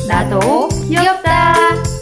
나도 귀엽다.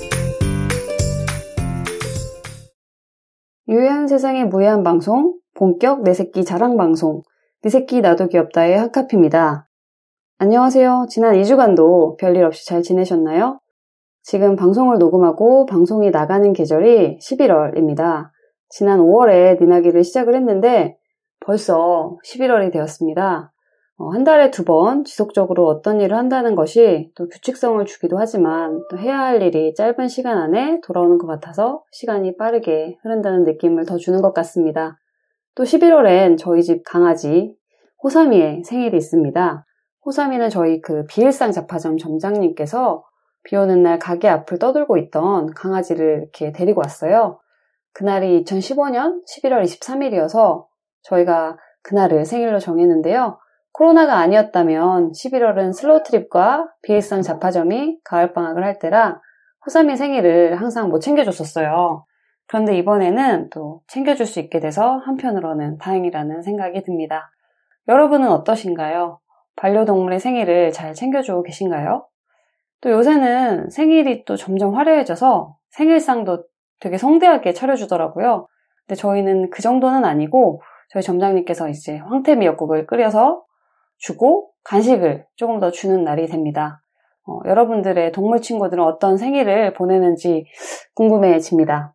유해한 세상의 무해한 방송, 본격 내 새끼 자랑 방송, 내 새끼 나도 귀엽다의 핫카피입니다. 안녕하세요. 지난 2주간도 별일 없이 잘 지내셨나요? 지금 방송을 녹음하고 방송이 나가는 계절이 11월입니다. 지난 5월에 니나기를 시작을 했는데 벌써 11월이 되었습니다. 한 달에 2번 지속적으로 어떤 일을 한다는 것이 또 규칙성을 주기도 하지만 또 해야 할 일이 짧은 시간 안에 돌아오는 것 같아서 시간이 빠르게 흐른다는 느낌을 더 주는 것 같습니다. 또 11월엔 저희 집 강아지 호삼이의 생일이 있습니다. 호삼이는 저희 비일상 잡화점 점장님께서 비 오는 날 가게 앞을 떠돌고 있던 강아지를 이렇게 데리고 왔어요. 그날이 2015년 11월 23일이어서 저희가 그날을 생일로 정했는데요. 코로나가 아니었다면 11월은 슬로우트립과 비일상 잡화점이 가을방학을 할 때라 호삼이 생일을 항상 못 챙겨줬었어요. 그런데 이번에는 또 챙겨줄 수 있게 돼서 한편으로는 다행이라는 생각이 듭니다. 여러분은 어떠신가요? 반려동물의 생일을 잘 챙겨주고 계신가요? 또 요새는 생일이 또 점점 화려해져서 생일상도 되게 성대하게 차려주더라고요. 근데 저희는 그 정도는 아니고 저희 점장님께서 이제 황태 미역국을 끓여서 주고 간식을 조금 더 주는 날이 됩니다. 여러분들의 동물 친구들은 어떤 생일을 보내는지 궁금해집니다.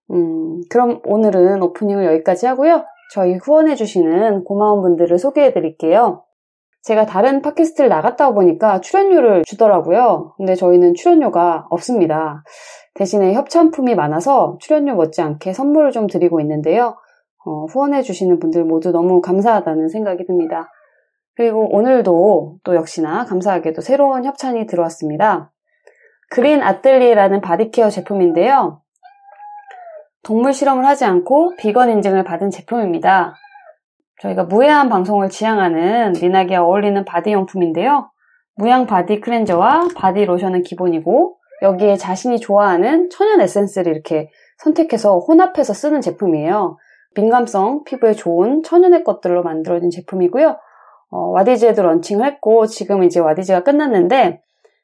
그럼 오늘은 오프닝을 여기까지 하고요. 저희 후원해주시는 고마운 분들을 소개해드릴게요. 제가 다른 팟캐스트를 나갔다 보니까 출연료를 주더라고요. 근데 저희는 출연료가 없습니다. 대신에 협찬품이 많아서 출연료 못지않게 선물을 좀 드리고 있는데요. 후원해주시는 분들 모두 너무 감사하다는 생각이 듭니다. 그리고 오늘도 또 역시나 감사하게도 새로운 협찬이 들어왔습니다. 그린 아뜰리에라는 바디케어 제품인데요. 동물 실험을 하지 않고 비건 인증을 받은 제품입니다. 저희가 무해한 방송을 지향하는 니나기와 어울리는 바디용품인데요. 무향 바디 클렌저와 바디 로션은 기본이고 여기에 자신이 좋아하는 천연 에센스를 이렇게 선택해서 혼합해서 쓰는 제품이에요. 민감성 피부에 좋은 천연의 것들로 만들어진 제품이고요. 와디즈에도 런칭을 했고 지금 이제 와디즈가 끝났는데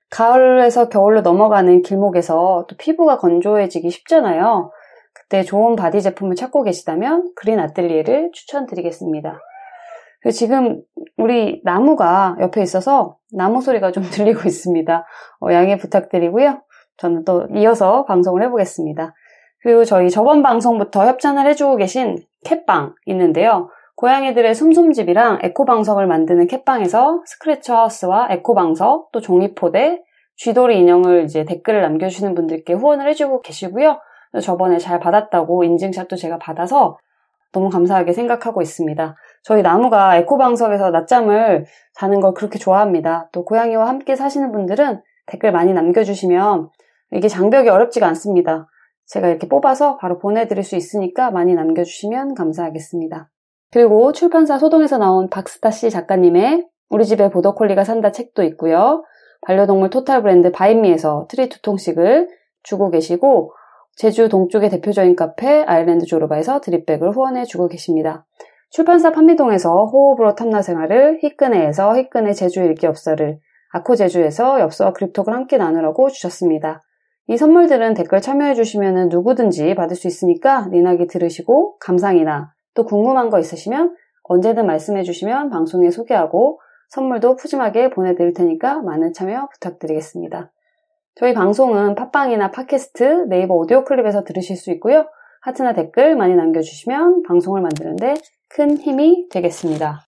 가을에서 겨울로 넘어가는 길목에서 또 피부가 건조해지기 쉽잖아요. 그때 좋은 바디 제품을 찾고 계시다면 그린 아뜰리에를 추천드리겠습니다. 그리고 지금 우리 나무가 옆에 있어서 나무 소리가 좀 들리고 있습니다. 양해 부탁드리고요. 저는 또 이어서 방송을 해보겠습니다. 그리고 저희 저번 방송부터 협찬을 해주고 계신 캣빵 있는데요. 고양이들의 숨숨집이랑 에코방석을 만드는 캣빵에서 스크래처 하우스와 에코방석, 또 종이포대, 쥐돌이 인형을 이제 댓글을 남겨주시는 분들께 후원을 해주고 계시고요. 저번에 잘 받았다고 인증샷도 제가 받아서 너무 감사하게 생각하고 있습니다. 저희 나무가 에코방석에서 낮잠을 자는 걸 그렇게 좋아합니다. 또 고양이와 함께 사시는 분들은 댓글 많이 남겨주시면 이게 장벽이 어렵지가 않습니다. 제가 이렇게 뽑아서 바로 보내드릴 수 있으니까 많이 남겨주시면 감사하겠습니다. 그리고 출판사 소동에서 나온 박스타씨 작가님의 우리 집에 보더콜리가 산다 책도 있고요. 반려동물 토탈 브랜드 바이미에서 트리 2통씩을 주고 계시고 제주 동쪽의 대표적인 카페 아일랜드 조르바에서 드립백을 후원해주고 계십니다. 출판사 판미동에서 호흡으로 탐나생활을, 희끈해에서 희끈해 제주 읽기 엽서를, 아코제주에서 엽서와 그립톡을 함께 나누라고 주셨습니다. 이 선물들은 댓글 참여해주시면 누구든지 받을 수 있으니까 니나기 들으시고 감상이나 또 궁금한 거 있으시면 언제든 말씀해주시면 방송에 소개하고 선물도 푸짐하게 보내드릴 테니까 많은 참여 부탁드리겠습니다. 저희 방송은 팟빵이나 팟캐스트, 네이버 오디오 클립에서 들으실 수 있고요. 하트나 댓글 많이 남겨주시면 방송을 만드는데 큰 힘이 되겠습니다.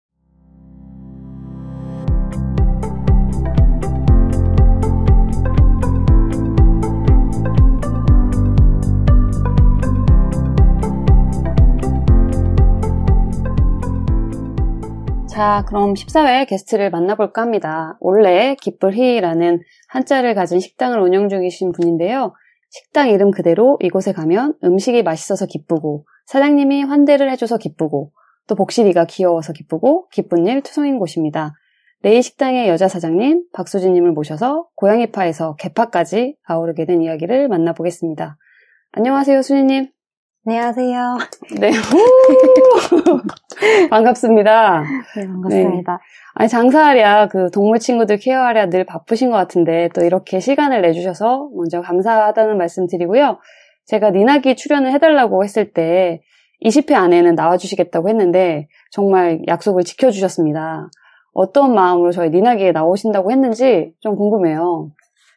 자, 그럼 14회 게스트를 만나볼까 합니다. 원래 기쁠희라는 한자를 가진 식당을 운영 중이신 분인데요. 식당 이름 그대로 이곳에 가면 음식이 맛있어서 기쁘고 사장님이 환대를 해줘서 기쁘고 또 복실이가 귀여워서 기쁘고 기쁜 일 투성인 곳입니다. 레이 식당의 여자 사장님 박수진님을 모셔서 고양이파에서 개파까지 아우르게 된 이야기를 만나보겠습니다. 안녕하세요, 수진님. 안녕하세요. 네. 반갑습니다. 네, 반갑습니다. 네. 아니, 장사하랴, 동물 친구들 케어하랴 늘 바쁘신 것 같은데, 또 이렇게 시간을 내주셔서 먼저 감사하다는 말씀 드리고요. 제가 니나기 출연을 해달라고 했을 때, 20회 안에는 나와주시겠다고 했는데, 정말 약속을 지켜주셨습니다. 어떤 마음으로 저희 니나기에 나오신다고 했는지 좀 궁금해요.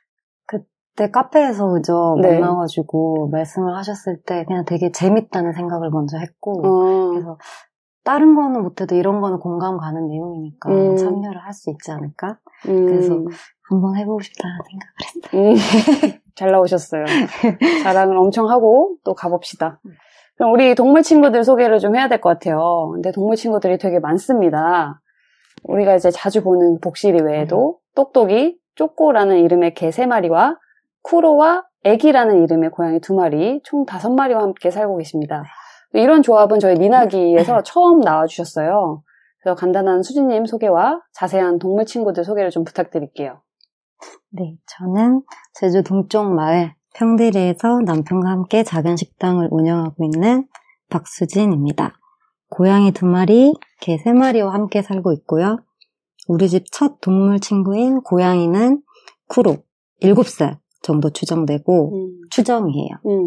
그때 카페에서 그죠? 네. 만나가지고 말씀을 하셨을 때 그냥 되게 재밌다는 생각을 먼저 했고, 그래서 다른 거는 못해도 이런 거는 공감 가는 내용이니까 참여를 할 수 있지 않을까? 그래서 한번 해보고 싶다는 생각을 했어요. 잘 나오셨어요. 자랑을 엄청 하고 또 가봅시다. 그럼 우리 동물 친구들 소개를 좀 해야 될 것 같아요. 근데 동물 친구들이 되게 많습니다. 우리가 이제 자주 보는 복실이 외에도 똑똑이, 쪼꼬라는 이름의 개 3마리와 쿠로와 애기라는 이름의 고양이 2마리, 총 5마리와 함께 살고 계십니다. 이런 조합은 저희 니나기에서 처음 나와주셨어요. 그래서 간단한 수지님 소개와 자세한 동물 친구들 소개를 좀 부탁드릴게요. 네, 저는 제주 동쪽 마을 평대리에서 남편과 함께 작은 식당을 운영하고 있는 박수진입니다. 고양이 2마리, 개 3마리와 함께 살고 있고요. 우리 집 첫 동물 친구인 고양이는 쿠로, 7살 정도 추정되고 추정이에요.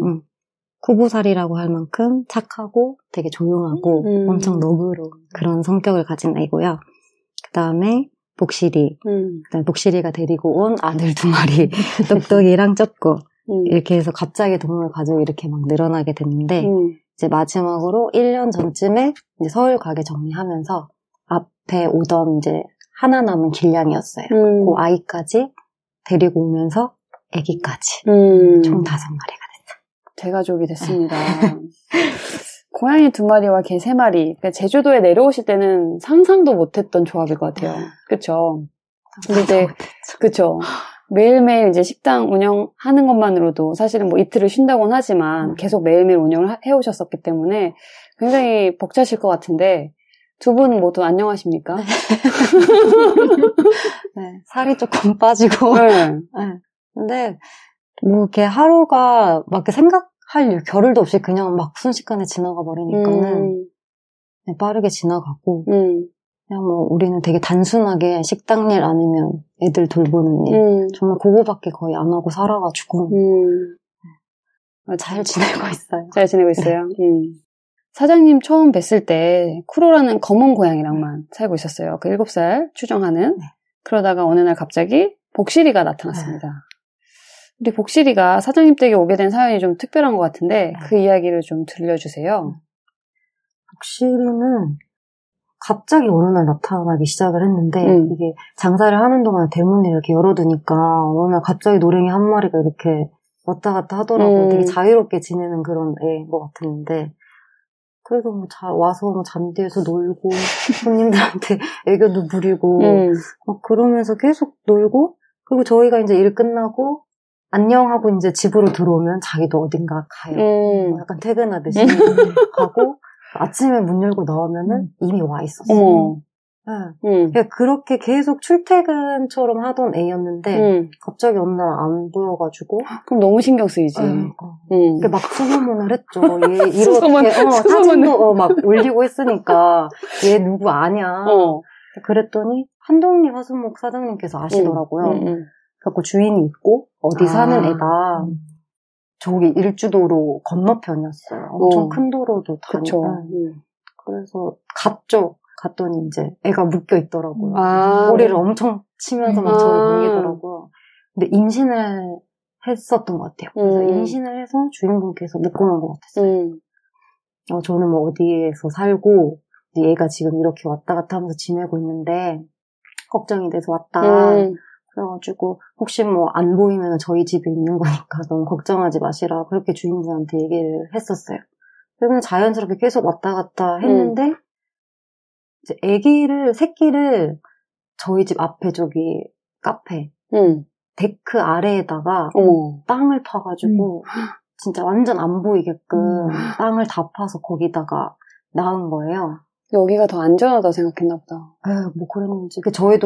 쿠보살이라고 할 만큼 착하고 되게 조용하고 엄청 너그러운 그런 성격을 가진 애고요. 그 다음에 복실이, 그다음에 복실이가 데리고 온 아들 2마리, 똑똑이랑 쩍고 이렇게 해서 갑자기 동물 가족이 이렇게 막 늘어나게 됐는데 이제 마지막으로 1년 전쯤에 이제 서울 가게 정리하면서 앞에 오던 이제 하나 남은 길냥이였어요. 그 아이까지 데리고 오면서 아기까지 총 5마리가 됐어요. 대가족이 됐습니다. 고양이 2마리와 개 3마리. 그러니까 제주도에 내려오실 때는 상상도 못했던 조합일 것 같아요. 그쵸? 근데 이제, 그쵸? 매일매일 이제 식당 운영하는 것만으로도 사실은 뭐 이틀을 쉰다고는 하지만 계속 매일매일 운영을 해오셨었기 때문에 굉장히 벅차실 것 같은데 두 분 모두 안녕하십니까? 네, 살이 조금 빠지고. 네. 네. 근데 뭐 이렇게 하루가 막 이렇게 생각할 겨를도 없이 그냥 막 순식간에 지나가 버리니까는 빠르게 지나가고 그냥 뭐 우리는 되게 단순하게 식당 일 아니면 애들 돌보는 일 정말 그거밖에 거의 안 하고 살아가지고 잘 지내고 있어요. 잘 지내고 있어요. 네. 사장님 처음 뵀을 때 쿠로라는 검은 고양이랑만 살고 있었어요. 그 7살 추정하는. 네. 그러다가 어느 날 갑자기 복실이가 나타났습니다. 우리 복실이가 사장님 댁에 오게 된 사연이 좀 특별한 것 같은데 그 이야기를 좀 들려주세요. 복실이는 갑자기 어느 날 나타나기 시작을 했는데 이게 장사를 하는 동안 대문을 이렇게 열어두니까 어느 날 갑자기 노랭이 한 마리가 이렇게 왔다 갔다 하더라고요. 되게 자유롭게 지내는 그런 애인 것 같았는데 그래도 뭐 와서 뭐 잔디에서 놀고 손님들한테 애교도 부리고 막 그러면서 계속 놀고 그리고 저희가 이제 일 끝나고 안녕하고 이제 집으로 들어오면 자기도 어딘가 가요. 약간 퇴근하듯이 가고 아침에 문 열고 나오면은 이미 와 있었어요. 네. 그렇게 계속 출퇴근처럼 하던 애였는데 갑자기 어느 날 안 보여가지고 그럼 너무 신경 쓰이지. 막 수소문을 했죠. 얘 이렇게 사진도 막 올리고 했으니까 얘 누구 아냐. 그랬더니 한동리 화수목 사장님께서 아시더라고요. 그래서 주인이 있고 어디 사는 애다. 저기 일주도로 건너편이었어요. 엄청 큰 도로도 다니고. 그래서 갔죠. 갔더니 이제 애가 묶여 있더라고요. 머리를 엄청 치면서 막 저를 놀리더라고요. 근데 임신을 했었던 것 같아요. 그래서 임신을 해서 주인분께서 묶어놓은 것 같았어요. 저는 뭐 어디에서 살고 얘가 지금 이렇게 왔다 갔다 하면서 지내고 있는데 걱정이 돼서 왔다. 그래가지고 혹시 뭐 안 보이면 저희 집에 있는 거니까 너무 걱정하지 마시라 그렇게 주인분한테 얘기를 했었어요. 그냥 자연스럽게 계속 왔다 갔다 했는데 이제 새끼를 저희 집 앞에 저기 카페 데크 아래에다가 땅을 파가지고 진짜 완전 안 보이게끔 땅을 다 파서 거기다가 낳은 거예요. 여기가 더 안전하다 생각했나 보다. 뭐 그랬는지. 저희도 이제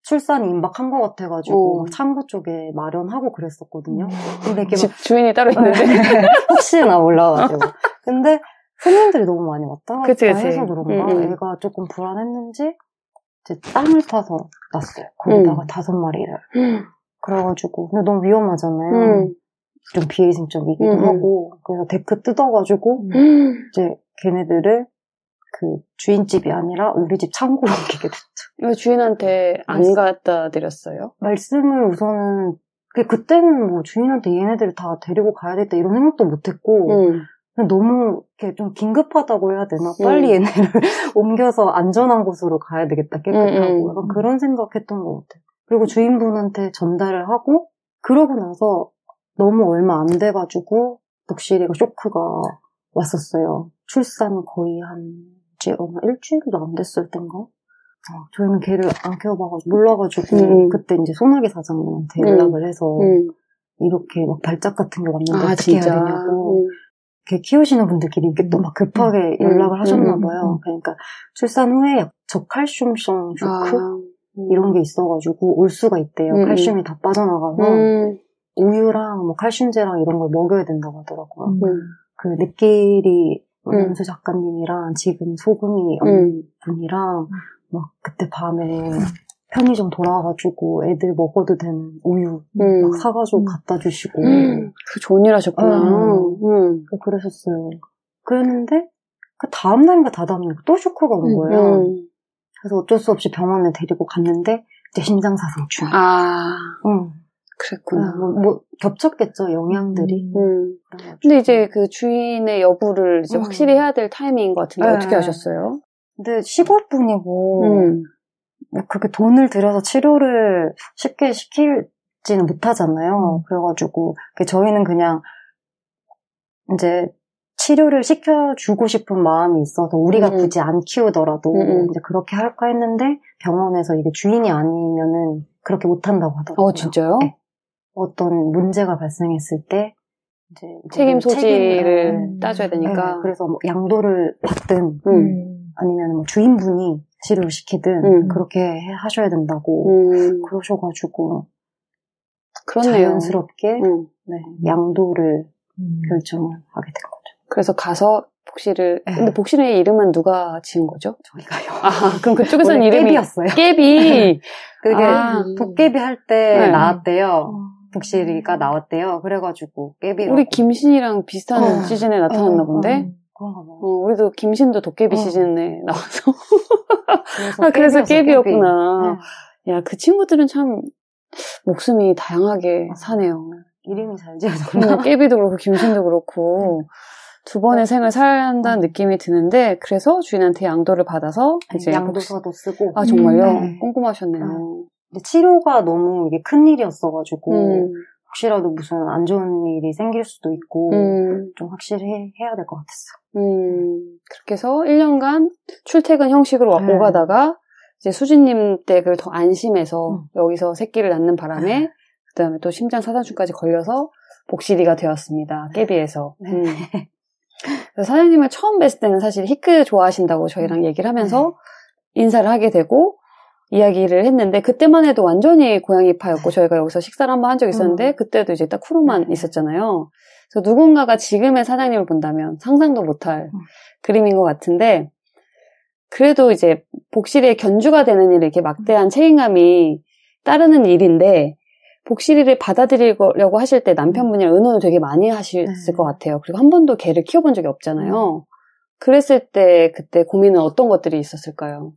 출산이 임박한 것 같아가지고 창고 쪽에 마련하고 그랬었거든요. 근데 이렇게 집 주인이 따로 있는데 혹시나 몰라가지고. 근데 손님들이 너무 많이 왔다 갔다 그치. 해서 그런가 애가 조금 불안했는지 이제 땅을 파서 놨어요. 거기다가 5마리를. 그래가지고 근데 너무 위험하잖아요. 좀 비위생적이기도 하고 그래서 데크 뜯어가지고 이제 걔네들을 그 주인집이 아니라 우리 집 창고로 옮기게 됐죠. 왜 주인한테 안 갖다 드렸어요? 말씀을 우선은 그때는 뭐 주인한테 얘네들을 다 데리고 가야 되겠다 이런 생각도 못했고 그냥 너무 이렇게 좀 긴급하다고 해야 되나? 빨리 얘네를 옮겨서 안전한 곳으로 가야 되겠다 깨끗하고 약간 그런 생각했던 것 같아요. 그리고 주인분한테 전달을 하고 그러고 나서 너무 얼마 안 돼가지고 복실이가 쇼크가 왔었어요. 출산 거의 얼마 일주일도 안 됐을 땐가? 저희는 걔를 안 키워봐가지고 몰라가지고 그때 이제 소나기 사장님한테 연락을 해서 이렇게 막 발작 같은 게 왔는데 어떻게 진짜? 해야 되냐고 걔 키우시는 분들끼리 이게 또 막 급하게 연락을 하셨나봐요. 그러니까 출산 후에 저칼슘성 쇼크 이런 게 있어가지고 올 수가 있대요. 칼슘이 다 빠져나가서 우유랑 뭐 칼슘제랑 이런 걸 먹여야 된다고 하더라고요. 그 넷끼리 연수 작가님이랑 지금 소금이 분이랑 막 그때 밤에 편의점 돌아와가지고 애들 먹어도 되는 우유 막 사가지고 갖다 주시고 그 좋은 일 하셨구나. 그러셨어요. 그랬는데 그 다음날인가 다다음날 또 쇼크가 온 거예요. 그래서 어쩔 수 없이 병원에 데리고 갔는데 이제 심장사상충. 그랬구나. 뭐 겹쳤겠죠, 영양들이. 근데 이제 그 주인의 여부를 이제 확실히 해야 될 타이밍인 것 같은데 어떻게 하셨어요? 근데 시골 분이고 뭐 그렇게 돈을 들여서 치료를 쉽게 시키지는 못하잖아요. 그래가지고 저희는 그냥 이제 치료를 시켜주고 싶은 마음이 있어서 우리가 굳이 안 키우더라도 이제 그렇게 할까 했는데 병원에서 이게 주인이 아니면은 그렇게 못한다고 하더라고요. 진짜요? 네. 어떤 문제가 발생했을 때 이제 책임 소지를 따져야 되니까. 네, 그래서 뭐 양도를 받든 아니면 뭐 주인분이 치료를 시키든 그렇게 하셔야 된다고 그러셔가지고 그렇네요. 자연스럽게 양도를 결정을 하게 된 거죠. 그래서 가서 복실을 근데 복실의 이름은 누가 지은 거죠? 저희가요. 그럼 그쪽에서는 이름이 깨비였어요. 깨비. 그게 도깨비 할 때 나왔대요. 복실이가 나왔대요. 그래가지고 깨비라고. 우리 김신이랑 비슷한 시즌에 나타났나 본데. 그런가 봐요. 우리도 김신도 도깨비 시즌에 나와서. 그래서 깨비였구나. 야, 그 친구들은 참 목숨이 다양하게 사네요. 이름이 잘 지어졌나? 깨비도 그렇고 김신도 그렇고 두 번의 생을 살아야 한다는 느낌이 드는데 그래서 주인한테 양도를 받아서 이제 양도서도 쓰고. 정말요? 꼼꼼하셨네요. 근데 치료가 너무 이게 큰 일이었어가지고 혹시라도 무슨 안 좋은 일이 생길 수도 있고 좀 확실히 해야 될 것 같았어. 그렇게 해서 1년간 출퇴근 형식으로 오가다가 이제 수진님 댁을 더 안심해서 여기서 새끼를 낳는 바람에 그다음에 또 심장 사상충까지 걸려서 복실이가 되었습니다. 깨비에서. 그래서 사장님을 처음 뵀을 때는 사실 히크 좋아하신다고 저희랑 얘기를 하면서 인사를 하게 되고 이야기를 했는데 그때만 해도 완전히 고양이파였고 저희가 여기서 식사를 한번 한 적이 있었는데 그때도 이제 딱 쿠로만 있었잖아요. 그래서 누군가가 지금의 사장님을 본다면 상상도 못할 그림인 것 같은데 그래도 이제 복실이의 견주가 되는 일에 이렇게 막대한 책임감이 따르는 일인데 복실이를 받아들이려고 하실 때 남편분이랑 의논을 되게 많이 하셨을 것 같아요. 그리고 한 번도 개를 키워본 적이 없잖아요. 그랬을 때 그때 고민은 어떤 것들이 있었을까요?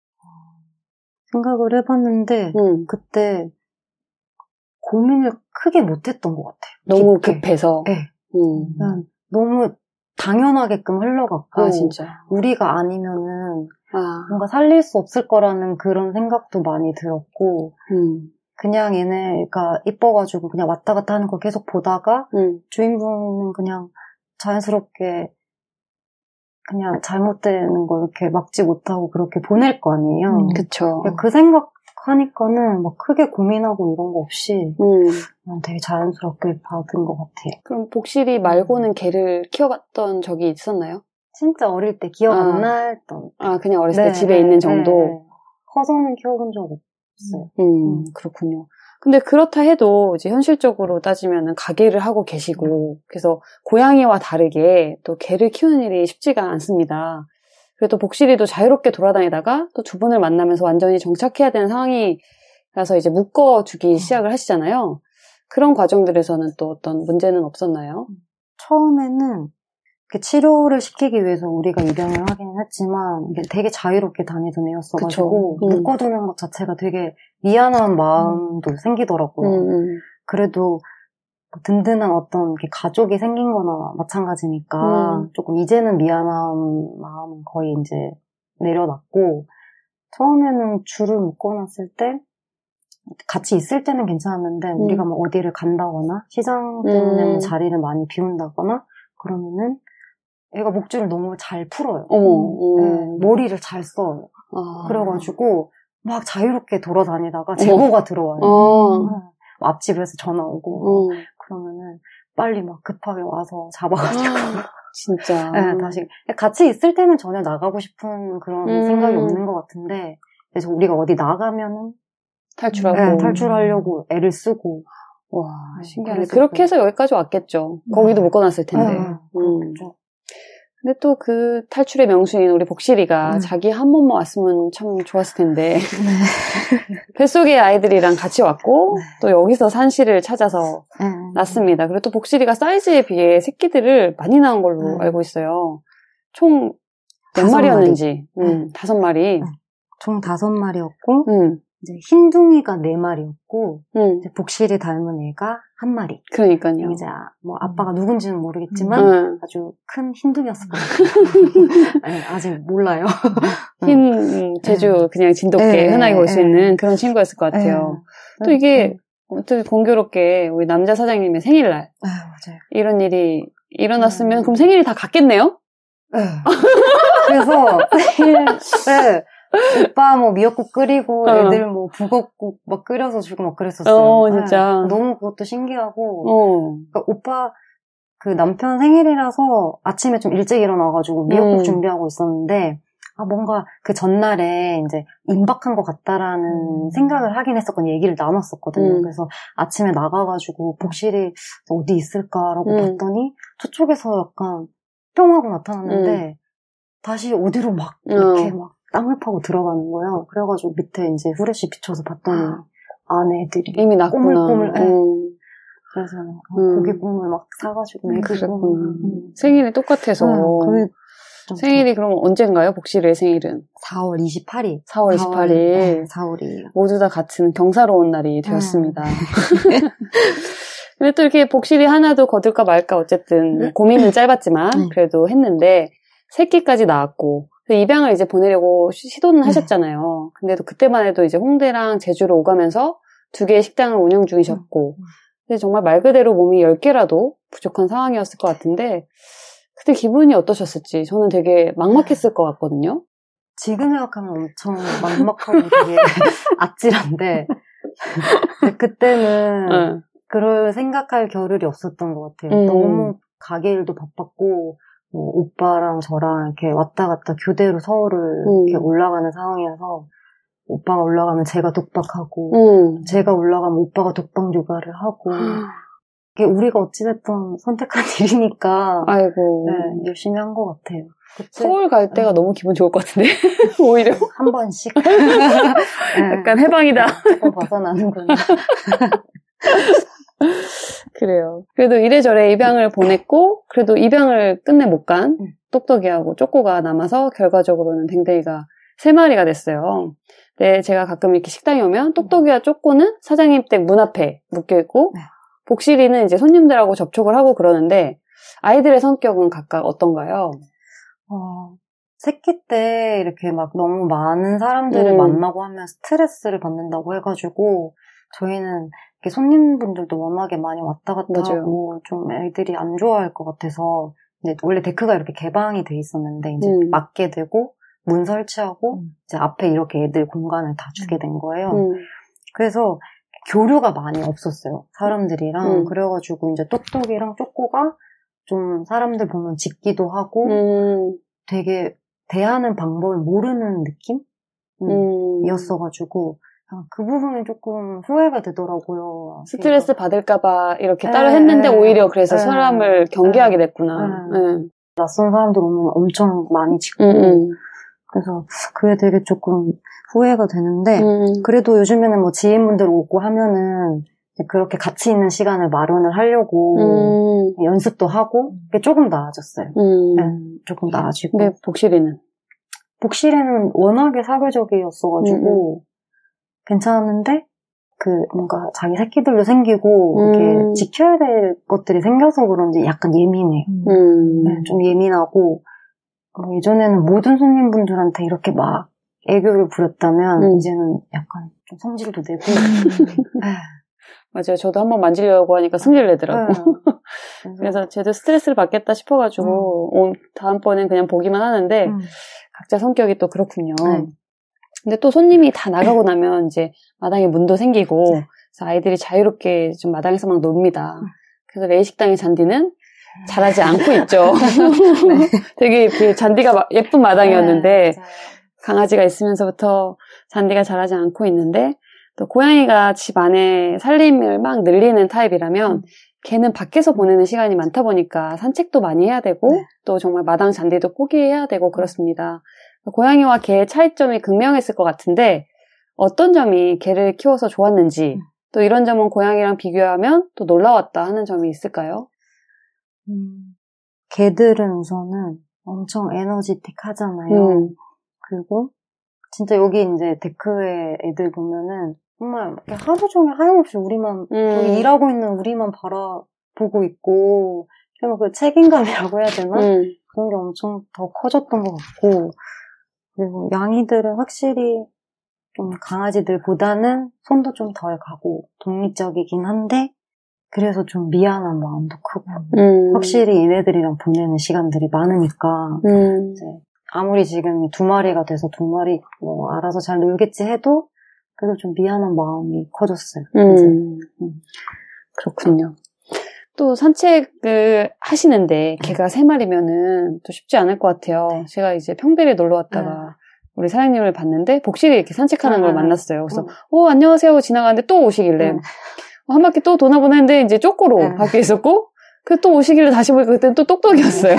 생각을 해봤는데 그때 고민을 크게 못했던 것 같아요. 너무 깊게. 급해서. 네. 그냥 너무 당연하게끔 흘러갔고 진짜. 우리가 아니면은 뭔가 살릴 수 없을 거라는 그런 생각도 많이 들었고 그냥 얘네가 이뻐가지고 그냥 왔다 갔다 하는 걸 계속 보다가 주인분은 그냥 자연스럽게 그냥 잘못되는 걸 이렇게 막지 못하고 그렇게 보낼 거 아니에요. 그쵸. 그 생각하니까는 막 크게 고민하고 이런 거 없이 그냥 되게 자연스럽게 받은 것 같아요. 그럼 복실이 말고는 개를 키워봤던 적이 있었나요? 진짜 어릴 때 기억 안 났던. 그냥 어렸을 때 집에 있는 정도? 커서는 키워본 적 싶었어요. 그렇군요. 근데 그렇다 해도 이제 현실적으로 따지면은 가게를 하고 계시고, 그래서 고양이와 다르게 또 개를 키우는 일이 쉽지가 않습니다. 그래도 복실이도 자유롭게 돌아다니다가 또 두 분을 만나면서 완전히 정착해야 되는 상황이라서 이제 묶어주기 시작을 하시잖아요. 그런 과정들에서는 또 어떤 문제는 없었나요? 처음에는 치료를 시키기 위해서 우리가 입양을 하기는 했지만 이게 되게 자유롭게 다니던 애였어가지고 묶어두는 것 자체가 되게 미안한 마음도 생기더라고요. 그래도 든든한 어떤 가족이 생긴 거나 마찬가지니까 조금 이제는 미안한 마음은 거의 이제 내려놨고, 처음에는 줄을 묶어놨을 때 같이 있을 때는 괜찮았는데 우리가 막 어디를 간다거나 시장 때문에 뭐 자리를 많이 비운다거나 그러면은 애가 목줄을 너무 잘 풀어요. 네, 머리를 잘 써요. 그래가지고 막 자유롭게 돌아다니다가 제보가 들어와요. 앞집에서 전화 오고 그러면은 빨리 막 급하게 와서 잡아가지고 진짜 네, 다시 같이 있을 때는 전혀 나가고 싶은 그런 생각이 없는 것 같은데, 그래서 우리가 어디 나가면은 탈출하고 네, 탈출하려고 애를 쓰고. 와, 신기하네. 그렇게 해서 여기까지 왔겠죠. 거기도 묶어놨을 텐데. 그렇죠. 근데 또 그 탈출의 명수인 우리 복실이가 자기 한 번만 왔으면 참 좋았을 텐데. 뱃속의 아이들이랑 같이 왔고, 또 여기서 산실을 찾아서 낳습니다. 그리고 또 복실이가 사이즈에 비해 새끼들을 많이 낳은 걸로 알고 있어요. 총 몇 마리였는지. 5마리. 총 5마리였고, 이제 흰둥이가 4마리였고, 이제 복실이 닮은 애가 1마리. 그러니까요. 이제 뭐 아빠가 누군지는 모르겠지만 아주 큰 흰둥이였을 것 같아요. 아니, 아직 몰라요. 흰 제주 그냥 진돗개 흔하게 볼 수 있는 그런 친구였을 것 같아요. 또 이게 어떻게 공교롭게 우리 남자 사장님의 생일날 맞아요. 이런 일이 일어났으면 그럼 생일이 다 갔겠네요? 그래서 생일 때 오빠 뭐 미역국 끓이고 애들 뭐 북엇국 막 끓여서 주고 막 그랬었어요. 진짜. 너무 그것도 신기하고. 그러니까 오빠 그 남편 생일이라서 아침에 좀 일찍 일어나가지고 미역국 준비하고 있었는데, 뭔가 그 전날에 이제 임박한 것 같다라는 생각을 하긴 했었거든요. 얘기를 나눴었거든요. 그래서 아침에 나가가지고 복실이 어디 있을까라고 봤더니 저쪽에서 약간 뿅 하고 나타났는데 다시 어디로 막 이렇게 막 땅을 파고 들어가는 거예요. 그래가지고 밑에 이제 후레쉬 비춰서 봤더니 안에 애들이 이미 낳구나. 꼬물꼬물. 그래서 고기국물 막 사가지고 그랬구나. 생일이 똑같아서. 생일이 그럼 언젠가요? 복실의 생일은? 4월 28일. 4월 28일. 네, 4월이에요. 모두 다 같은 경사로운 날이 되었습니다. 근데 또 이렇게 복실이 하나도 거둘까 말까 어쨌든 고민은 짧았지만 그래도 했는데 새끼까지 낳았고 입양을 이제 보내려고 시도는 하셨잖아요. 근데도 그때만 해도 이제 홍대랑 제주로 오가면서 2개의 식당을 운영 중이셨고 근데 정말 말 그대로 몸이 10개라도 부족한 상황이었을 것 같은데 그때 기분이 어떠셨을지 저는 되게 막막했을 것 같거든요. 지금 생각하면 엄청 막막하고 되게 아찔한데 그때는 그럴 생각할 겨를이 없었던 것 같아요. 너무 가게 일도 바빴고 뭐 오빠랑 저랑 이렇게 왔다 갔다 교대로 서울을 이렇게 올라가는 상황이어서 오빠가 올라가면 제가 독박하고 제가 올라가면 오빠가 독박 육아를 하고 이게 우리가 어찌됐든 선택한 일이니까 아이고 네, 열심히 한 것 같아요. 그때, 서울 갈 때가 너무 기분 좋을 것 같은데 오히려 한 번씩 약간 해방이다. 조금 벗어나는구나. 그래요. 그래도 이래저래 입양을 보냈고 그래도 입양을 끝내 못 간 똑똑이하고 쪼꼬가 남아서 결과적으로는 댕댕이가 3마리가 됐어요. 근데 제가 가끔 이렇게 식당에 오면 똑똑이와 쪼꼬는 사장님 댁 문 앞에 묶여있고 복실이는 이제 손님들하고 접촉을 하고 그러는데 아이들의 성격은 각각 어떤가요? 새끼 때 이렇게 막 너무 많은 사람들을 만나고 하면 스트레스를 받는다고 해가지고 저희는 이렇게 손님분들도 워낙에 많이 왔다 갔다 맞아요. 하고 좀 애들이 안 좋아할 것 같아서 이제 원래 데크가 이렇게 개방이 돼 있었는데 이제 막게 되고 문 설치하고 이제 앞에 이렇게 애들 공간을 다 주게 된 거예요. 그래서 교류가 많이 없었어요. 사람들이랑. 그래가지고 이제 똑똑이랑 쪼꼬가 좀 사람들 보면 짖기도 하고 되게 대하는 방법을 모르는 느낌? 이었어가지고 그 부분이 조금 후회가 되더라고요. 스트레스 받을까봐 이렇게 따로 했는데 오히려 그래서 사람을 경계하게 됐구나. 낯선 사람들 오면 엄청 많이 짓고 그래서 그게 되게 조금 후회가 되는데 그래도 요즘에는 뭐 지인분들 오고 하면은 그렇게 같이 있는 시간을 마련을 하려고 연습도 하고 그게 조금 나아졌어요. 조금 나아지고. 근데 복실이는? 복실이는 워낙에 사교적이었어가지고 괜찮았는데 뭔가 자기 새끼들도 생기고 이렇게 지켜야 될 것들이 생겨서 그런지 약간 예민해요. 좀 예민하고 예전에는 모든 손님분들한테 이렇게 막 애교를 부렸다면 이제는 약간 좀 성질도 내고 맞아요. 저도 한번 만지려고 하니까 승질 내더라고. 그래서 쟤도 스트레스를 받겠다 싶어가지고 다음번엔 그냥 보기만 하는데 각자 성격이 또 그렇군요. 근데 또 손님이 다 나가고 나면 이제 마당에 문도 생기고 그래서 아이들이 자유롭게 좀 마당에서 막 놉니다. 그래서 레이식당의 잔디는 자라지 않고 있죠. 되게 그 잔디가 예쁜 마당이었는데 강아지가 있으면서부터 잔디가 자라지 않고 있는데 또 고양이가 집 안에 살림을 막 늘리는 타입이라면 걔는 밖에서 보내는 시간이 많다 보니까 산책도 많이 해야 되고 또 정말 마당 잔디도 포기해야 되고 그렇습니다. 고양이와 개의 차이점이 극명했을 것 같은데 어떤 점이 개를 키워서 좋았는지 또 이런 점은 고양이랑 비교하면 또 놀라웠다 하는 점이 있을까요? 개들은 우선은 엄청 에너지틱 하잖아요. 그리고 진짜 여기 이제 데크에 애들 보면은 정말 하루 종일 하염없이 우리만 여기 일하고 있는 우리만 바라보고 있고 그냥 그 책임감이라고 해야 되나? 그런 게 엄청 더 커졌던 것 같고 그리고 양이들은 확실히 좀 강아지들보다는 손도 좀 덜 가고 독립적이긴 한데 그래서 좀 미안한 마음도 크고 확실히 얘네들이랑 보내는 시간들이 많으니까 이제 아무리 지금 2마리가 돼서 2마리 뭐 알아서 잘 놀겠지 해도 그래도 좀 미안한 마음이 커졌어요. 그렇군요. 또 산책을 하시는데 개가 3마리면은 또 쉽지 않을 것 같아요. 제가 이제 평일에 놀러 왔다가 우리 사장님을 봤는데 복실이 이렇게 산책하는 걸 만났어요. 그래서 안녕하세요 하고 지나가는데 또 오시길래 한 바퀴 또 도나 보나 했는데 이제 쪼꼬로 밖에 있었고 또 오시길래 다시 보니까 그때는 또 똑똑이었어요.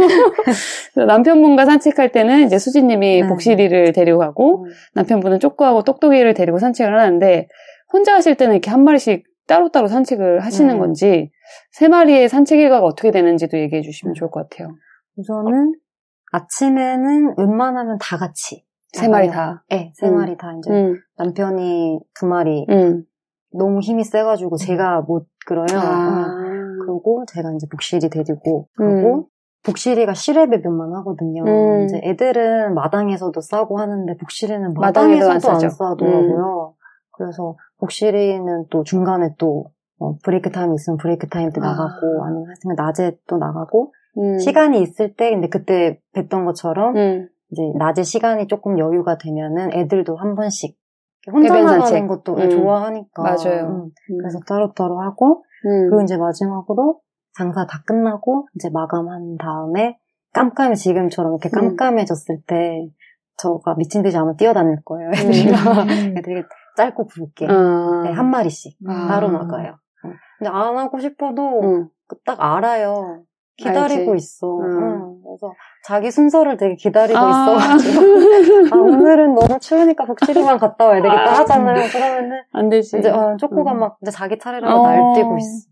남편분과 산책할 때는 이제 수지님이 복실이를 데리고 가고 남편분은 쪼꼬하고 똑똑이를 데리고 산책을 하는데 혼자 하실 때는 이렇게 한 마리씩 따로따로 산책을 하시는 건지 3마리의 산책 일과가 어떻게 되는지도 얘기해 주시면 좋을 것 같아요. 우선은 아침에는 웬만하면 다 같이 3마리 다? 네, 3마리 다 이제 남편이 2마리 너무 힘이 세가지고 제가 못 끌어요. 그리고 제가 이제 복실이 데리고 그리고 복실이가 실외 배변만 하거든요. 이제 애들은 마당에서도 싸고 하는데 복실이는 마당에서도 안 싸더라고요. 그래서 복실이는 또 중간에 또 브레이크 타임이 있으면 브레이크 타임 때 나가고 아니면 낮에 또 나가고 시간이 있을 때 근데 그때 뵀던 것처럼 이제 낮에 시간이 조금 여유가 되면은 애들도 한 번씩 혼자 나가는 것도 좋아하니까 맞아요. 그래서 따로따로 하고 그리고 이제 마지막으로 장사 다 끝나고 이제 마감한 다음에 깜깜해 지금처럼 이렇게 깜깜해졌을 때 저가 미친 듯이 아마 뛰어다닐 거예요. 되게 짧고 굵게 네, 한 마리씩 따로 나가요. 근데 안 하고 싶어도 딱 알아요. 기다리고 알지. 있어. 그래서 자기 순서를 되게 기다리고 있어가지고 오늘은 너무 추우니까 복실이만 갔다 와야 되겠다 하잖아요. 그러면은 안 되지. 이제 쪼꼬가 막 이제 자기 차례라고 날뛰고 있어.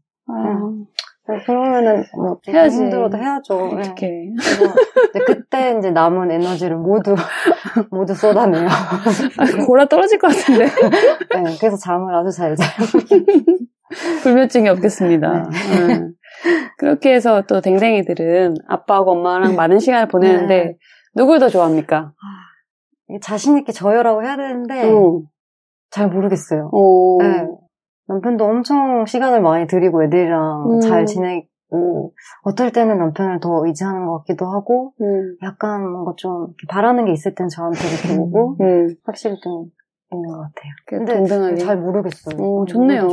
그러면은 뭐 해야지. 힘들어도 해야죠. 어떡해. 네. 그래서 그때 이제 남은 에너지를 모두 쏟아내요. 골아 떨어질 것 같은데. 네, 그래서 잠을 아주 잘 자요. 불면증이 없겠습니다. 그렇게 해서 또 댕댕이들은 아빠하고 엄마랑 많은 시간을 보내는데 누굴 더 좋아합니까? 자신 있게 저요라고 해야 되는데 잘 모르겠어요. 네. 남편도 엄청 시간을 많이 들이고 애들이랑 잘 지내고 어떨 때는 남편을 더 의지하는 것 같기도 하고 약간 뭔가 좀 바라는 게 있을 땐 저한테 이렇게 오고 확실히 좀 있는 것 같아요. 근데 동등하게. 잘 모르겠어요. 좋네요.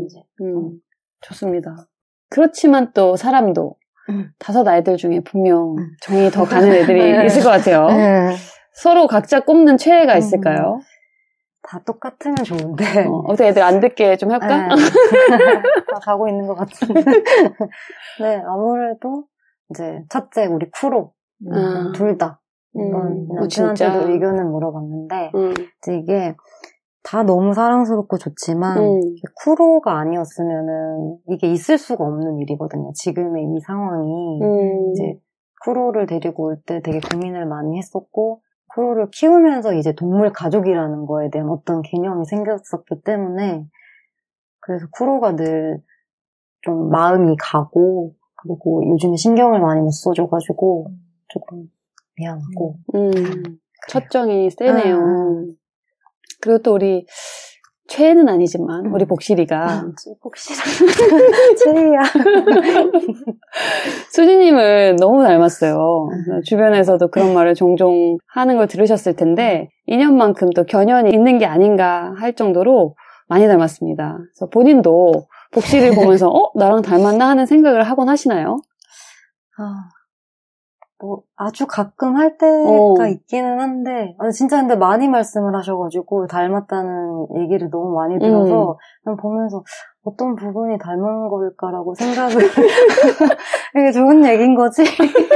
좋습니다. 그렇지만 또 사람도 5 아이들 중에 분명 정이 더 가는 애들이 있을 것 같아요. 서로 각자 꼽는 최애가 있을까요? 다 똑같으면 좋은데. 어떻게 애들 안 듣게 좀 할까? 네. 다 가고 있는 것 같은데. 네, 아무래도 이제 첫째 우리 쿠로 둘 다. 남편한테도 의견을 물어봤는데 이제 이게 다 너무 사랑스럽고 좋지만 쿠로가 아니었으면은 이게 있을 수가 없는 일이거든요. 지금의 이 상황이 이제 쿠로를 데리고 올 때 되게 고민을 많이 했었고 쿠로를 키우면서 이제 동물 가족이라는 거에 대한 어떤 개념이 생겼었기 때문에 그래서 쿠로가 늘 좀 마음이 가고 그리고 요즘에 신경을 많이 못 써줘가지고 조금 미안하고 첫정이 세네요. 그리고 또 우리 최애는 아니지만 우리 복실이가 최애야. 수지님을 너무 닮았어요. 주변에서도 그런 말을 종종 하는 걸 들으셨을 텐데 인연만큼 또 견연이 있는 게 아닌가 할 정도로 많이 닮았습니다. 그래서 본인도 복실이를 보면서 나랑 닮았나 하는 생각을 하곤 하시나요? 뭐 아주 가끔 할 때가 있기는 한데 진짜 근데 많이 말씀을 하셔가지고 닮았다는 얘기를 너무 많이 들어서 그냥 보면서 어떤 부분이 닮은 걸까라고 생각을 이게 좋은 얘기인 거지?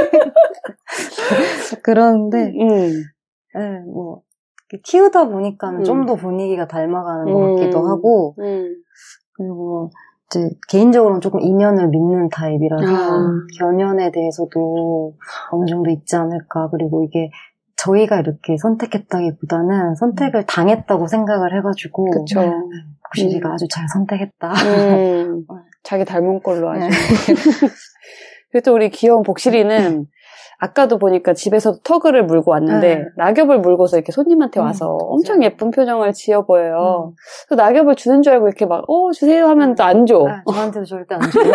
그러는데 네, 뭐 키우다 보니까는 좀 더 분위기가 닮아가는 것 같기도 하고 그리고 이제 개인적으로는 조금 인연을 믿는 타입이라서 견연에 대해서도 어느 정도 있지 않을까. 그리고 이게 저희가 이렇게 선택했다기보다는 선택을 당했다고 생각을 해가지고 그쵸. 복실이가 아주 잘 선택했다. 자기 닮은 걸로 아주. 그리고 또 우리 귀여운 복실이는 아까도 보니까 집에서 터그를 물고 왔는데 낙엽을 물고서 이렇게 손님한테 와서 엄청 예쁜 표정을 지어 보여요. 그 낙엽을 주는 줄 알고 이렇게 막 주세요 하면 또 안 줘. 저한테도 절대 안 줘요.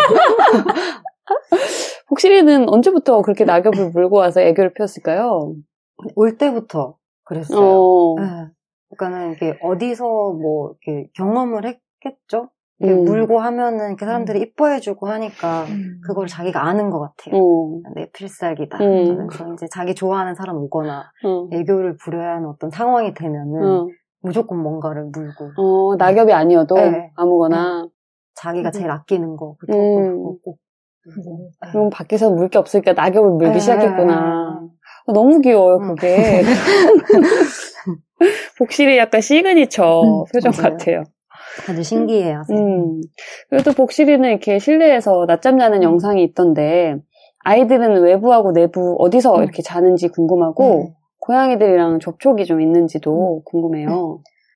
복실이는 언제부터 그렇게 낙엽을 물고 와서 애교를 피웠을까요? 올 때부터 그랬어요. 그러니까는 이게 어디서 뭐 이렇게 경험을 했겠죠. 물고 하면은 이렇게 사람들이 이뻐해주고 하니까 그걸 자기가 아는 것 같아요. 내 필살기다. 그래서 이제 자기 좋아하는 사람 오거나 애교를 부려야 하는 어떤 상황이 되면은 무조건 뭔가를 물고. 낙엽이 아니어도 아무거나. 자기가 제일 아끼는 거. 그거 꼭. 그럼 밖에서 물 게 없으니까 낙엽을 물기 시작했구나. 너무 귀여워요, 그게. 복실이 약간 시그니처 표정 맞아요. 같아요. 다들 신기해하세요. 그리고 또 복실이는 이렇게 실내에서 낮잠 자는 영상이 있던데 아이들은 외부하고 내부 어디서 이렇게 자는지 궁금하고 고양이들이랑 접촉이 좀 있는지도 궁금해요.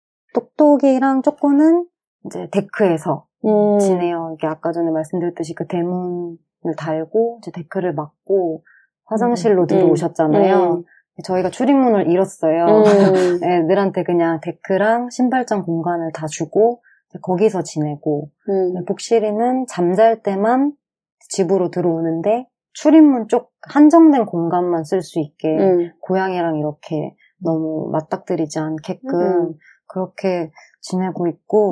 똑똑이랑 쪼꼬는 이제 데크에서 지내요. 이게 아까 전에 말씀드렸듯이 그 대문을 달고 이제 데크를 막고 화장실로 들어오셨잖아요. 저희가 출입문을 잃었어요. 애들한테 그냥 데크랑 신발장 공간을 다 주고 거기서 지내고 복실이는 잠잘 때만 집으로 들어오는데 출입문 쪽 한정된 공간만 쓸 수 있게 고양이랑 이렇게 너무 맞닥뜨리지 않게끔 그렇게 지내고 있고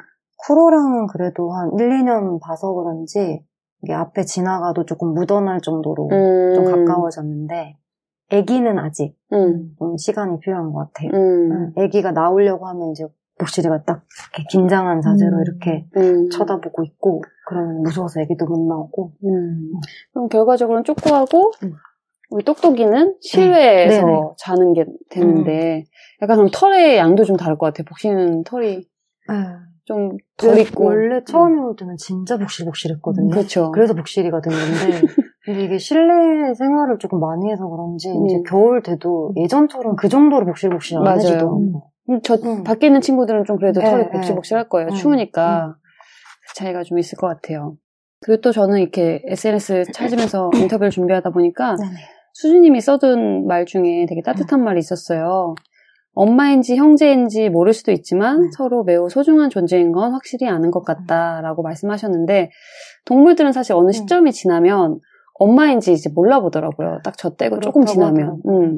쿠로랑은 그래도 한 1, 2년 봐서 그런지 이게 앞에 지나가도 조금 묻어날 정도로 좀 가까워졌는데 애기는 아직 좀 시간이 필요한 것 같아요. 애기가 나오려고 하면 이제 복실이가 딱 이렇게 긴장한 자세로 이렇게 쳐다보고 있고 그러면 무서워서 애기도 못 나오고 그럼 결과적으로는 쪼꼬하고 우리 똑똑이는 실외에서 자는 게 되는데 약간 그럼 털의 양도 좀 다를 것 같아요. 복실이는 털이 좀 덜 있고 원래 처음에 올 때는 진짜 복실복실했거든요. 그렇죠. 그래서 복실이가 된 건데 근데 이게 실내 생활을 조금 많이 해서 그런지 이제 겨울 돼도 예전처럼 그 정도로 복실복실 안 해지더라고요. 밖에 있는 친구들은 좀 그래도 털이 복실복실할 거예요. 추우니까 그 차이가 좀 있을 것 같아요. 그리고 또 저는 이렇게 SNS 찾으면서 인터뷰를 준비하다 보니까 수주님이 써둔 말 중에 되게 따뜻한 말이 있었어요. 엄마인지 형제인지 모를 수도 있지만 서로 매우 소중한 존재인 건 확실히 아는 것 같다라고 말씀하셨는데 동물들은 사실 어느 시점이 지나면 엄마인지 이제 몰라보더라고요. 딱 저 떼고 조금 지나면.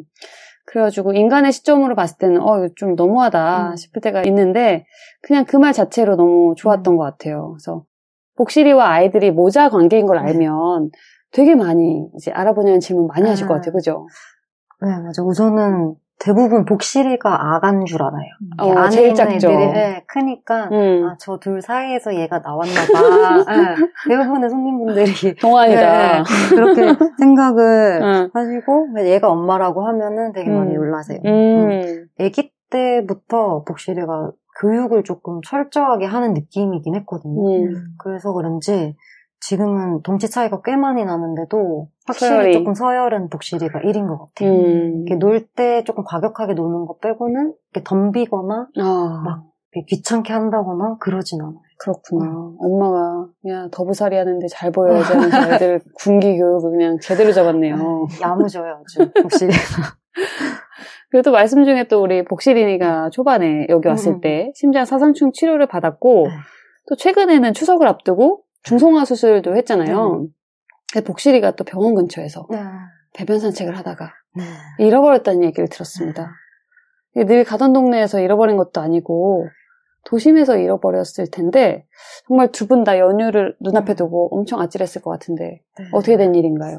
그래가지고 인간의 시점으로 봤을 때는 이거 좀 너무하다 싶을 때가 있는데 그냥 그 말 자체로 너무 좋았던 것 같아요. 그래서 복실이와 아이들이 모자 관계인 걸 알면 되게 많이 이제 알아보냐는 질문 많이 하실 것 같아요. 그죠? 네, 맞아. 우선은 대부분 복실이가 아간 줄 알아요. 안에 제일 있는 작죠. 애들이 크니까 저 둘 사이에서 얘가 나왔나 봐. 대부분의 손님분들이 동안이다. 그렇게 생각을 하시고 얘가 엄마라고 하면은 되게 많이 놀라세요. 아기 때부터 복실이가 교육을 조금 철저하게 하는 느낌이긴 했거든요. 그래서 그런지 지금은 덩치 차이가 꽤 많이 나는데도 확실히 서열이. 조금 서열은 복실이가 1인 것 같아요. 놀 때 조금 과격하게 노는 것 빼고는 이렇게 덤비거나 막 귀찮게 한다거나 그러진 않아요. 그렇구나. 엄마가 그냥 더부살이 하는데 잘 보여야지 하면서 애들 군기 교육을 그냥 제대로 잡았네요. 야무져요, 아주 복실이가. 그래도 말씀 중에 또 우리 복실이니가 초반에 여기 왔을 때 심장 사상충 치료를 받았고 또 최근에는 추석을 앞두고 중성화 수술도 했잖아요. 복실이가 또 병원 근처에서 배변 산책을 하다가 잃어버렸다는 얘기를 들었습니다. 늘 가던 동네에서 잃어버린 것도 아니고 도심에서 잃어버렸을 텐데 정말 두 분 다 연유를 눈앞에 두고 엄청 아찔했을 것 같은데 어떻게 된 일인가요?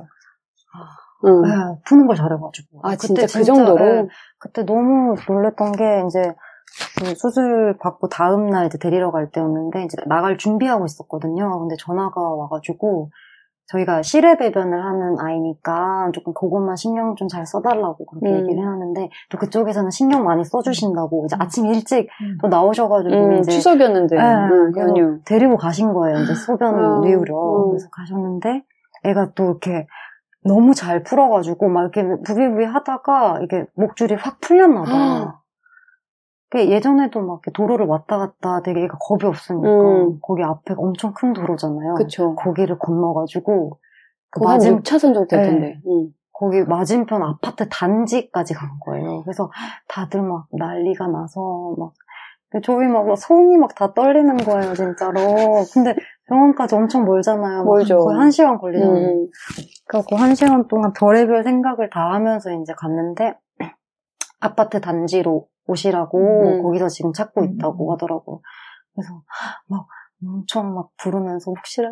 푸는 걸 잘해가지고. 진짜 그 정도로? 그때 너무 놀랬던 게 이제 그 수술 받고 다음날 이제 데리러 갈 때였는데 이제 나갈 준비하고 있었거든요. 근데 전화가 와가지고 저희가 실외 배변을 하는 아이니까 조금 그것만 신경 좀 잘 써달라고 그렇게 얘기를 해놨는데 또 그쪽에서는 신경 많이 써주신다고 이제 아침 일찍 또 나오셔가지고 이제 추석이었는데 연휴 데리고 가신 거예요. 이제 소변 뉘우려. 그래서 가셨는데 애가 또 이렇게 너무 잘 풀어가지고 막 이렇게 부비부비 하다가 이게 목줄이 확 풀렸나 봐. 예전에도 막 이렇게 도로를 왔다 갔다 되게 얘가 겁이 없으니까 거기 앞에 엄청 큰 도로잖아요. 그쵸. 거기를 건너가지고 한 6차선 정도 될 텐데. 거기 맞은편 아파트 단지까지 간 거예요. 그래서 다들 막 난리가 나서 막 저희 막 손이 막 다 떨리는 거예요, 진짜로. 근데 병원까지 엄청 멀잖아요. 멀죠. 거의 1시간 걸리잖아요. 그래서 1시간 동안 별의별 생각을 다 하면서 이제 갔는데 아파트 단지로 오시라고 거기서 지금 찾고 있다고 하더라고요. 그래서 막 엄청 막 부르면서 혹시라.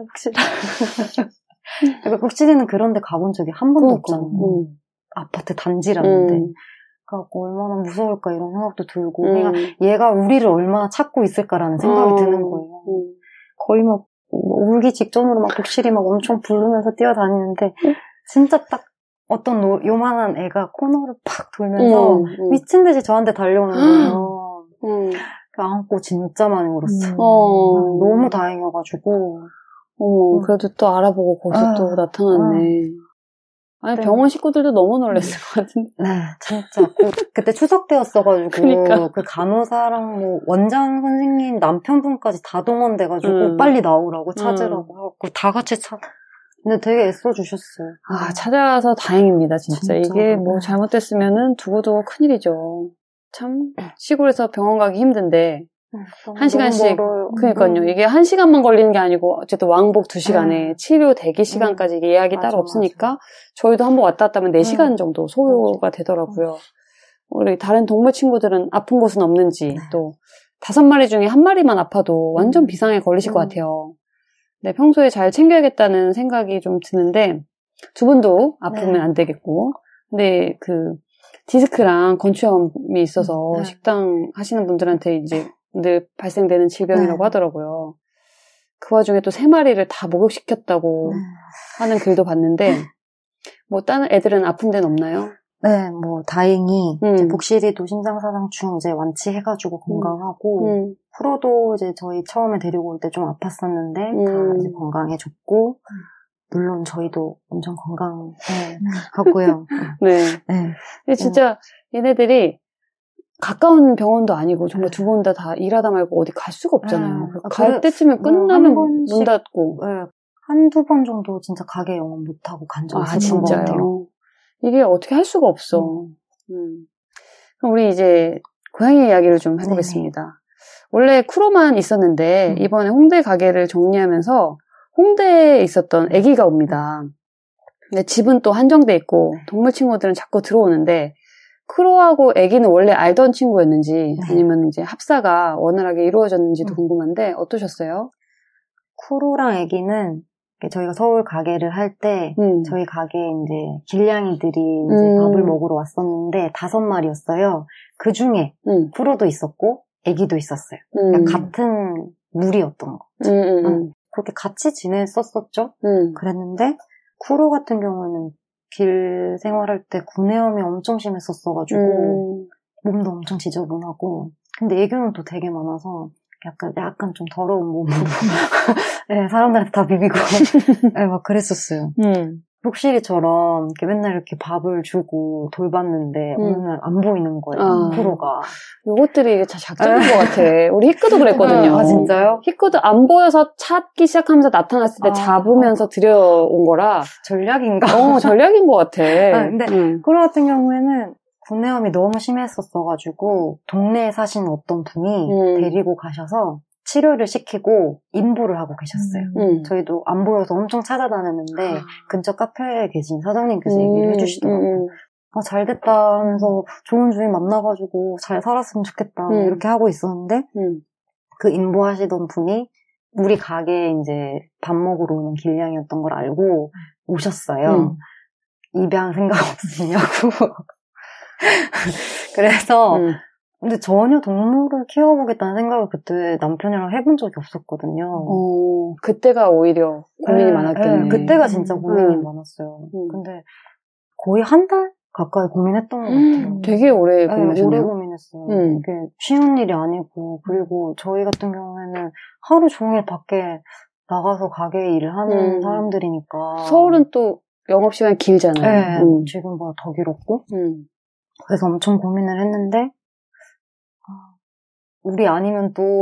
그러니까 복실이는 그런 데 가본 적이 한 번도 없잖아요. 아파트 단지라는데. 그래갖고 얼마나 무서울까 이런 생각도 들고 그러니까 얘가 우리를 얼마나 찾고 있을까라는 생각이 드는 거예요. 거의 막 울기 직전으로 막 복실이 막 엄청 부르면서 뛰어다니는데 진짜 딱 어떤 요만한 애가 코너를 팍 돌면서 미친 듯이 저한테 달려오는 거예요. 안고 진짜 많이 울었어요. 너무 다행이어가지고. 그래도 또 알아보고 거기서 또 나타났네. 아니, 병원 식구들도 너무 놀랐을 것 같은데. 네, 진짜. 그때 추석 때였어가지고. 그러니까. 그 간호사랑 뭐, 원장 선생님 남편분까지 다 동원돼가지고, 빨리 나오라고 찾으라고 하고, 다 같이 근데 되게 애써주셨어요. 찾아와서 다행입니다, 진짜. 이게 뭐 잘못됐으면은 두고두고 큰일이죠. 참, 시골에서 병원 가기 힘든데. 1시간씩. 그러니까요. 이게 1시간만 걸리는 게 아니고, 어쨌든 왕복 2시간에 치료 대기 시간까지 예약이 따로 없으니까, 저희도 한번 왔다 갔다 하면 4시간 정도 소요가 되더라고요. 우리 다른 동물 친구들은 아픈 곳은 없는지, 또, 5마리 중에 1마리만 아파도 완전 비상에 걸리실 것 같아요. 네, 평소에 잘 챙겨야겠다는 생각이 좀 드는데, 두 분도 아프면 안 되겠고, 근데 디스크랑 건축염이 있어서 식당 하시는 분들한테 이제 늘 발생되는 질병이라고 하더라고요. 그 와중에 또 3마리를 다 목욕시켰다고 하는 글도 봤는데, 뭐 다른 애들은 아픈 데는 없나요? 네, 뭐 다행히 이제 복실이도 심장사상충 이제 완치해가지고 건강하고 프로도 이제 저희 처음에 데리고 올 때 좀 아팠었는데 다 이제 건강해졌고 물론 저희도 엄청 건강하고요. 네. 근데 진짜 얘네들이 가까운 병원도 아니고 정말 두 분 다 일하다 말고 어디 갈 수가 없잖아요. 갈 때쯤에 끝나면 문 닫고. 한두 번 정도 진짜 가게 영업 못하고 간 적이 있었던 것 같아요. 이게 어떻게 할 수가 없어. 그럼 우리 이제 고양이 이야기를 좀 해보겠습니다. 원래 쿠로만 있었는데 이번에 홍대 가게를 정리하면서 홍대에 있었던 아기가 옵니다. 근데 집은 또 한정돼 있고 동물 친구들은 자꾸 들어오는데 크로하고 아기는 원래 알던 친구였는지 아니면 이제 합사가 원활하게 이루어졌는지도 궁금한데 어떠셨어요? 쿠로랑 아기는 저희가 서울 가게를 할 때 저희 가게에 이제 길냥이들이 이제 밥을 먹으러 왔었는데 5마리였어요. 그 중에 프로도 있었고 애기도 있었어요. 그러니까 같은 무리였던 거. 그렇게 같이 지냈었었죠. 그랬는데 쿠로 같은 경우는 길 생활할 때 구내염이 엄청 심했었어가지고 몸도 엄청 지저분하고 근데 애교는 또 되게 많아서 약간 좀 더러운 몸으로 네, 사람들한테 다 비비고 네, 막 그랬었어요. 록시리처럼 이렇게 맨날 이렇게 밥을 주고 돌봤는데 어느 날 안 보이는 거예요. 쿠로가. 요것들이 작전인 것 같아. 우리 히크도 그랬거든요. 아 진짜요? 히크도 안 보여서 찾기 시작하면서 나타났을 때 잡으면서 들여온 거라 전략인가? 전략인 것 같아. 근데 쿠로 같은 경우에는 구내염이 너무 심했었어가지고 동네에 사시는 어떤 분이 데리고 가셔서 치료를 시키고 임부를 하고 계셨어요. 저희도 안 보여서 엄청 찾아다녔는데 근처 카페에 계신 사장님께서 얘기를 해주시더라고요. 잘 됐다 하면서 좋은 주인 만나가지고 잘 살았으면 좋겠다 이렇게 하고 있었는데 그 임부하시던 분이 우리 가게에 이제 밥 먹으러 오는 길냥이였던 걸 알고 오셨어요. 입양 생각 없으시냐고. 그래서 근데 전혀 동물을 키워보겠다는 생각을 그때 남편이랑 해본 적이 없었거든요. 그때가 오히려 고민이 많았겠네. 그때가 진짜 고민이 많았어요. 근데 거의 한 달 가까이 고민했던 것 같아요. 되게 오래 고민했어요. 오래 고민했어요. 이게 쉬운 일이 아니고 그리고 저희 같은 경우에는 하루 종일 밖에 나가서 가게 일을 하는 사람들이니까. 서울은 또 영업시간이 길잖아요. 네, 지금보다 더 길었고. 그래서 엄청 고민을 했는데 우리 아니면 또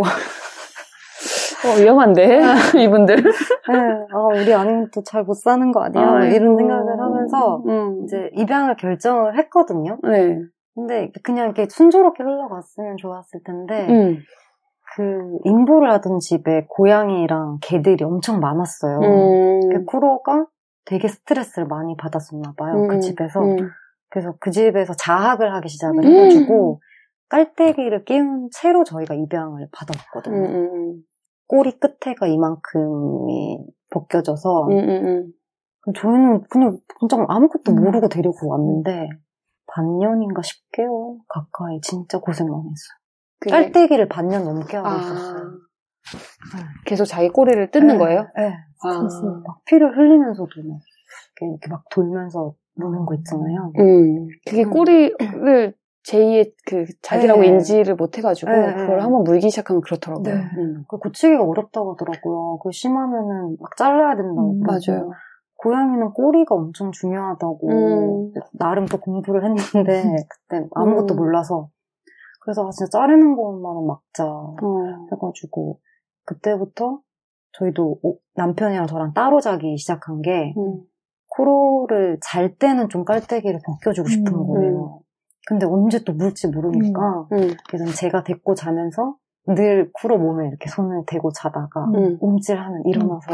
위험한데 이분들. 네, 우리 아니면 또 잘 못 사는 거 아니야? 이런 생각을 하면서 이제 입양을 결정을 했거든요. 네. 근데 그냥 이렇게 순조롭게 흘러갔으면 좋았을 텐데 그 임부를 하던 집에 고양이랑 개들이 엄청 많았어요. 그 쿠로가 되게 스트레스를 많이 받았었나 봐요. 그 집에서. 그래서 그 집에서 자학을 하기 시작을 해가지고 깔때기를 끼운 채로 저희가 입양을 받아봤거든요. 꼬리 끝에가 이만큼이 벗겨져서 저희는 그냥 진짜 아무것도 모르고 데리고 왔는데 반년인가 10개월 가까이 진짜 고생 많이 했어요. 깔때기를 반년 넘게 하고 있었어요. 계속 자기 꼬리를 뜯는 거예요? 네. 막 피를 흘리면서도 이렇게 막 돌면서 노는 거 있잖아요. 그게 꼬리를 제2의 자기라고 인지를 못해가지고 그걸 한번 물기 시작하면 그렇더라고요. 그 고치기가 어렵다고 하더라고요. 그 심하면은 막 잘라야 된다고. 맞아요. 고양이는 꼬리가 엄청 중요하다고 나름 또 공부를 했는데 그때 아무것도 몰라서 그래서 진짜 자르는 것만은 막자 해가지고 그때부터 저희도 남편이랑 저랑 따로 자기 시작한 게 쿠로를 잘 때는 좀 깔때기를 벗겨주고 싶은 거예요. 근데 언제 또 물지 모르니까 그래서 제가 데리고 자면서 늘 쿠로 몸에 이렇게 손을 대고 자다가 움찔하면 일어나서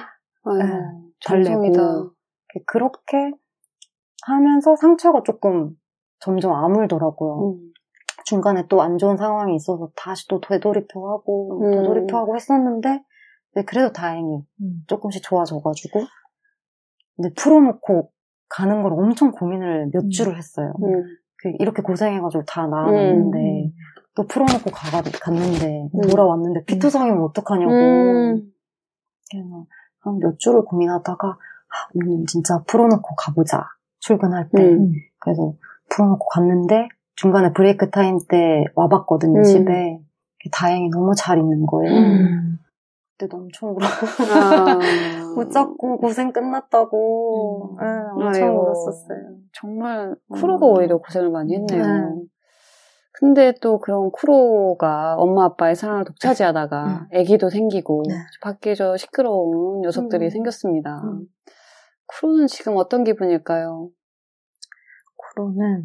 달래고 그렇게 하면서 상처가 조금 점점 아물더라고요. 중간에 또 안 좋은 상황이 있어서 다시 또 되돌이표하고 했었는데 그래도 다행히 조금씩 좋아져가지고 근데 풀어놓고 가는 걸 엄청 고민을 몇 주를 했어요. 이렇게 고생해가지고 다 나았는데 또 풀어놓고 갔는데 돌아왔는데 피투성이면 어떡하냐고 그래서 한 몇 주를 고민하다가 오늘 진짜 풀어놓고 가보자 출근할 때 그래서 풀어놓고 갔는데 중간에 브레이크 타임 때 와봤거든요 집에 다행히 너무 잘 있는 거예요. 그때도 엄청 울어 못 잡고 고생 끝났다고 엄청 울었었어요. 정말 쿠로가 오히려 고생을 많이 했네요. 근데 또 그런 쿠로가 엄마 아빠의 사랑을 독차지하다가 아기도 생기고 밖에 저 시끄러운 녀석들이 생겼습니다. 쿠로는 지금 어떤 기분일까요? 쿠로는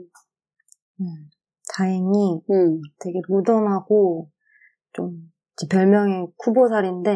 다행히 되게 무던하고 좀 별명이 쿠보살인데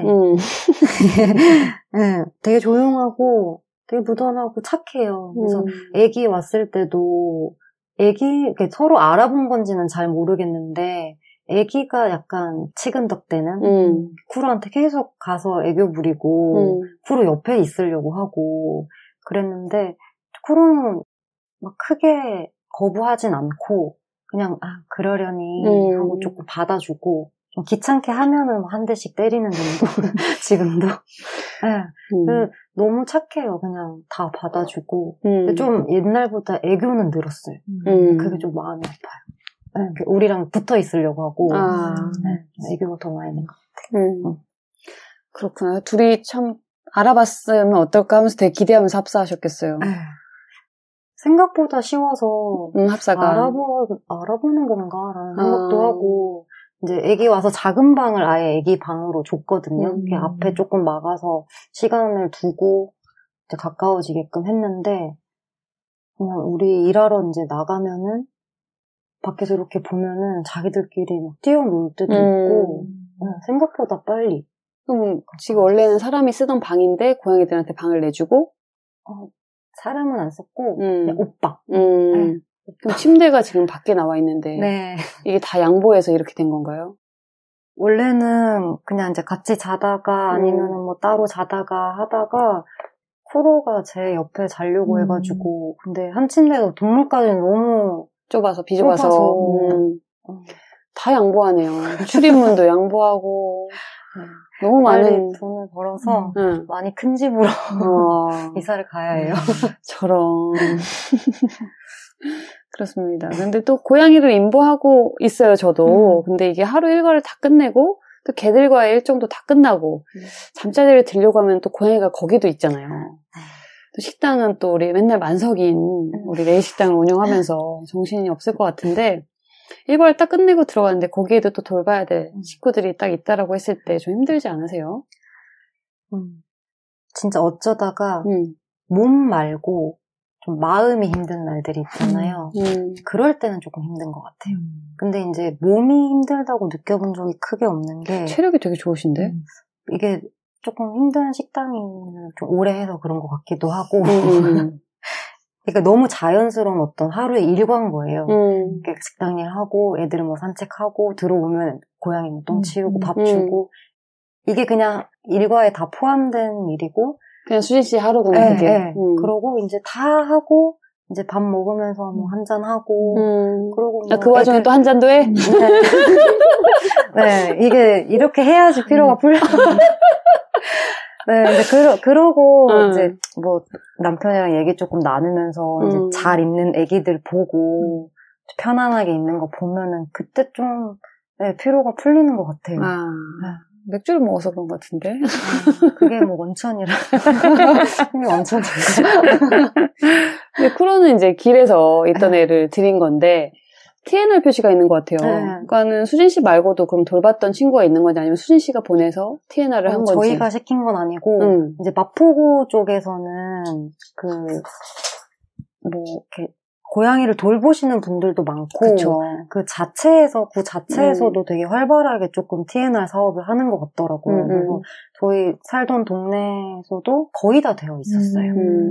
되게 조용하고 되게 무던하고 착해요. 그래서 아기 왔을 때도 아기 서로 알아본 건지는 잘 모르겠는데 애기가 약간 치근덕대는 쿠로한테 계속 가서 애교 부리고 쿠로 옆에 있으려고 하고 그랬는데 쿠로는 막 크게 거부하진 않고 그냥 그러려니 하고 조금 받아주고 좀 귀찮게 하면은 한 대씩 때리는 정도 지금도 네. 너무 착해요. 그냥 다 받아주고 근데 좀 옛날보다 애교는 늘었어요. 그게 좀 마음이 아파요. 네. 우리랑 붙어 있으려고 하고 네. 애교가 더 많이 는 것 같아요. 그렇구나. 둘이 참 알아봤으면 어떨까 하면서 되게 기대하면서 합사하셨겠어요. 생각보다 쉬워서 합사가 알아보는 건가라는 생각도 하고 이제 애기 와서 작은 방을 아예 애기 방으로 줬거든요. 앞에 조금 막아서 시간을 두고 이제 가까워지게끔 했는데 그냥 우리 일하러 이제 나가면은 밖에서 이렇게 보면은 자기들끼리 막 뛰어놀 때도 있고 생각보다 빨리. 그럼 지금 원래는 사람이 쓰던 방인데 고양이들한테 방을 내주고 사람은 안 썼고 그냥 옷방. 그럼 침대가 지금 밖에 나와 있는데 네. 이게 다 양보해서 이렇게 된 건가요? 원래는 그냥 이제 같이 자다가 아니면은 뭐 따로 자다가 하다가 쿠로가 제 옆에 자려고 해가지고 근데 한 침대에서 동물까지는 너무 좁아서 비좁아서 다 양보하네요. 출입문도 양보하고 너무 많은 돈을 벌어서 많이 큰 집으로 이사를 가야 해요. 저런 그렇습니다. 근데 또 고양이를 임보하고 있어요, 저도. 근데 이게 하루 일과를 다 끝내고 또 개들과의 일정도 다 끝나고 잠자리를 들려고 하면 또 고양이가 거기도 있잖아요. 또 식당은 또 우리 맨날 만석인 우리 레이식당을 운영하면서 정신이 없을 것 같은데 일과를 딱 끝내고 들어가는데 거기에도 또 돌봐야 될 식구들이 딱 있다라고 했을 때 좀 힘들지 않으세요? 진짜 어쩌다가 몸 말고 좀 마음이 힘든 날들이 있잖아요. 그럴 때는 조금 힘든 것 같아요. 근데 이제 몸이 힘들다고 느껴본 적이 크게 없는 게 체력이 되게 좋으신데? 이게 조금 힘든 식당을 좀 오래 해서 그런 것 같기도 하고 그러니까 너무 자연스러운 어떤 하루의 일과인 거예요. 그러니까 식당 일 하고 애들 뭐 산책하고 들어오면 고양이 뭐 똥 치우고 밥 주고 이게 그냥 일과에 다 포함된 일이고 그냥 수진 씨 하루구나 그게. 네. 그러고 이제 다 하고 이제 밥 먹으면서 뭐 한잔 하고 그러고 뭐 그 와중에 또 한 잔도 해? 네, 이게 이렇게 해야지 피로가 풀려. 네, 이제 그러고 이제 뭐 남편이랑 얘기 조금 나누면서 이제 잘 있는 애기들 보고 편안하게 있는 거 보면은 그때 좀 피로가 풀리는 것 같아요. 맥주를 먹어서 그런 것 같은데. 그게 뭐 원천이라. 원천인가. 근데 쿠로는 이제 길에서 있던 애를 들인 건데 TNR 표시가 있는 것 같아요. 그러니까는 수진 씨 말고도 그럼 돌봤던 친구가 있는 건지 아니면 수진 씨가 보내서 TNR을 한 건지. 저희가 시킨 건 아니고 이제 마포구 쪽에서는 뭐 이렇게 고양이를 돌보시는 분들도 많고 그쵸. 구 자체에서도 되게 활발하게 조금 TNR 사업을 하는 것 같더라고요. 그래서 저희 살던 동네에서도 거의 다 되어 있었어요.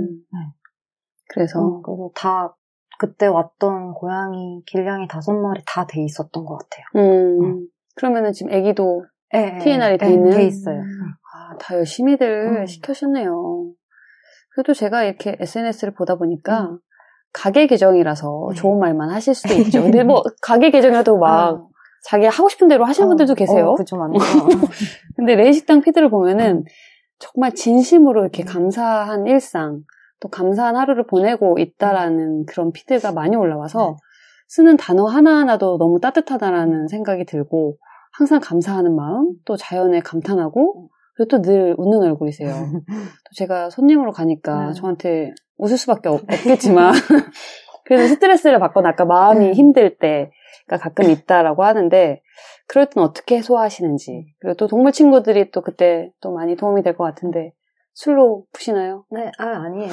그래서 다 그때 왔던 고양이 길냥이 5마리 다 돼 있었던 것 같아요. 그러면은 지금 애기도 TNR이 돼 있는? 돼 있어요. 다 열심히들 시켜셨네요. 그래도 제가 이렇게 SNS를 보다 보니까 가게 계정이라서 좋은 말만 하실 수도 있죠. 근데 뭐 가게 계정이라도 막 자기 하고 싶은 대로 하시는 분들도 계세요. 그죠, 많죠. 근데 레이식당 피드를 보면은 정말 진심으로 이렇게 감사한 일상, 또 감사한 하루를 보내고 있다라는 그런 피드가 많이 올라와서 쓰는 단어 하나하나도 너무 따뜻하다라는 생각이 들고 항상 감사하는 마음, 또 자연에 감탄하고 그리고 또 늘 웃는 얼굴이세요. 또 제가 손님으로 가니까 저한테 웃을 수밖에 없겠지만 그래서 스트레스를 받거나 아까 마음이 힘들 때가 가끔 있다라고 하는데 그럴 땐 어떻게 소화하시는지 그리고 또 동물 친구들이 또 그때 또 많이 도움이 될 것 같은데 술로 푸시나요? 네, 아니에요.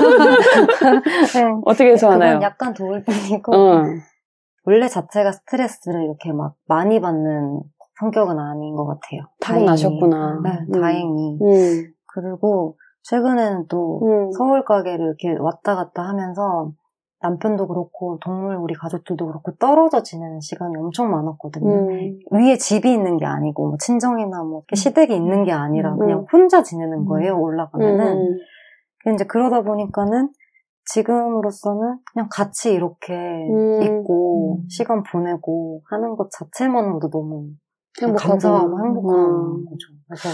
어떻게 소화하나요? 그건 약간 도울 뿐이고 원래 자체가 스트레스를 이렇게 막 많이 받는 성격은 아닌 것 같아요. 타고나셨구나. 네, 다행히. 그리고 최근에는 또 서울 가게를 이렇게 왔다 갔다 하면서 남편도 그렇고 동물 우리 가족들도 그렇고 떨어져 지내는 시간이 엄청 많았거든요. 위에 집이 있는 게 아니고 뭐 친정이나 뭐 시댁이 있는 게 아니라 그냥 혼자 지내는 거예요. 올라가면은. 이제 그러다 보니까는 지금으로서는 그냥 같이 이렇게 있고 시간 보내고 하는 것 자체만으로도 너무 감사하고 행복한 거죠. 그래서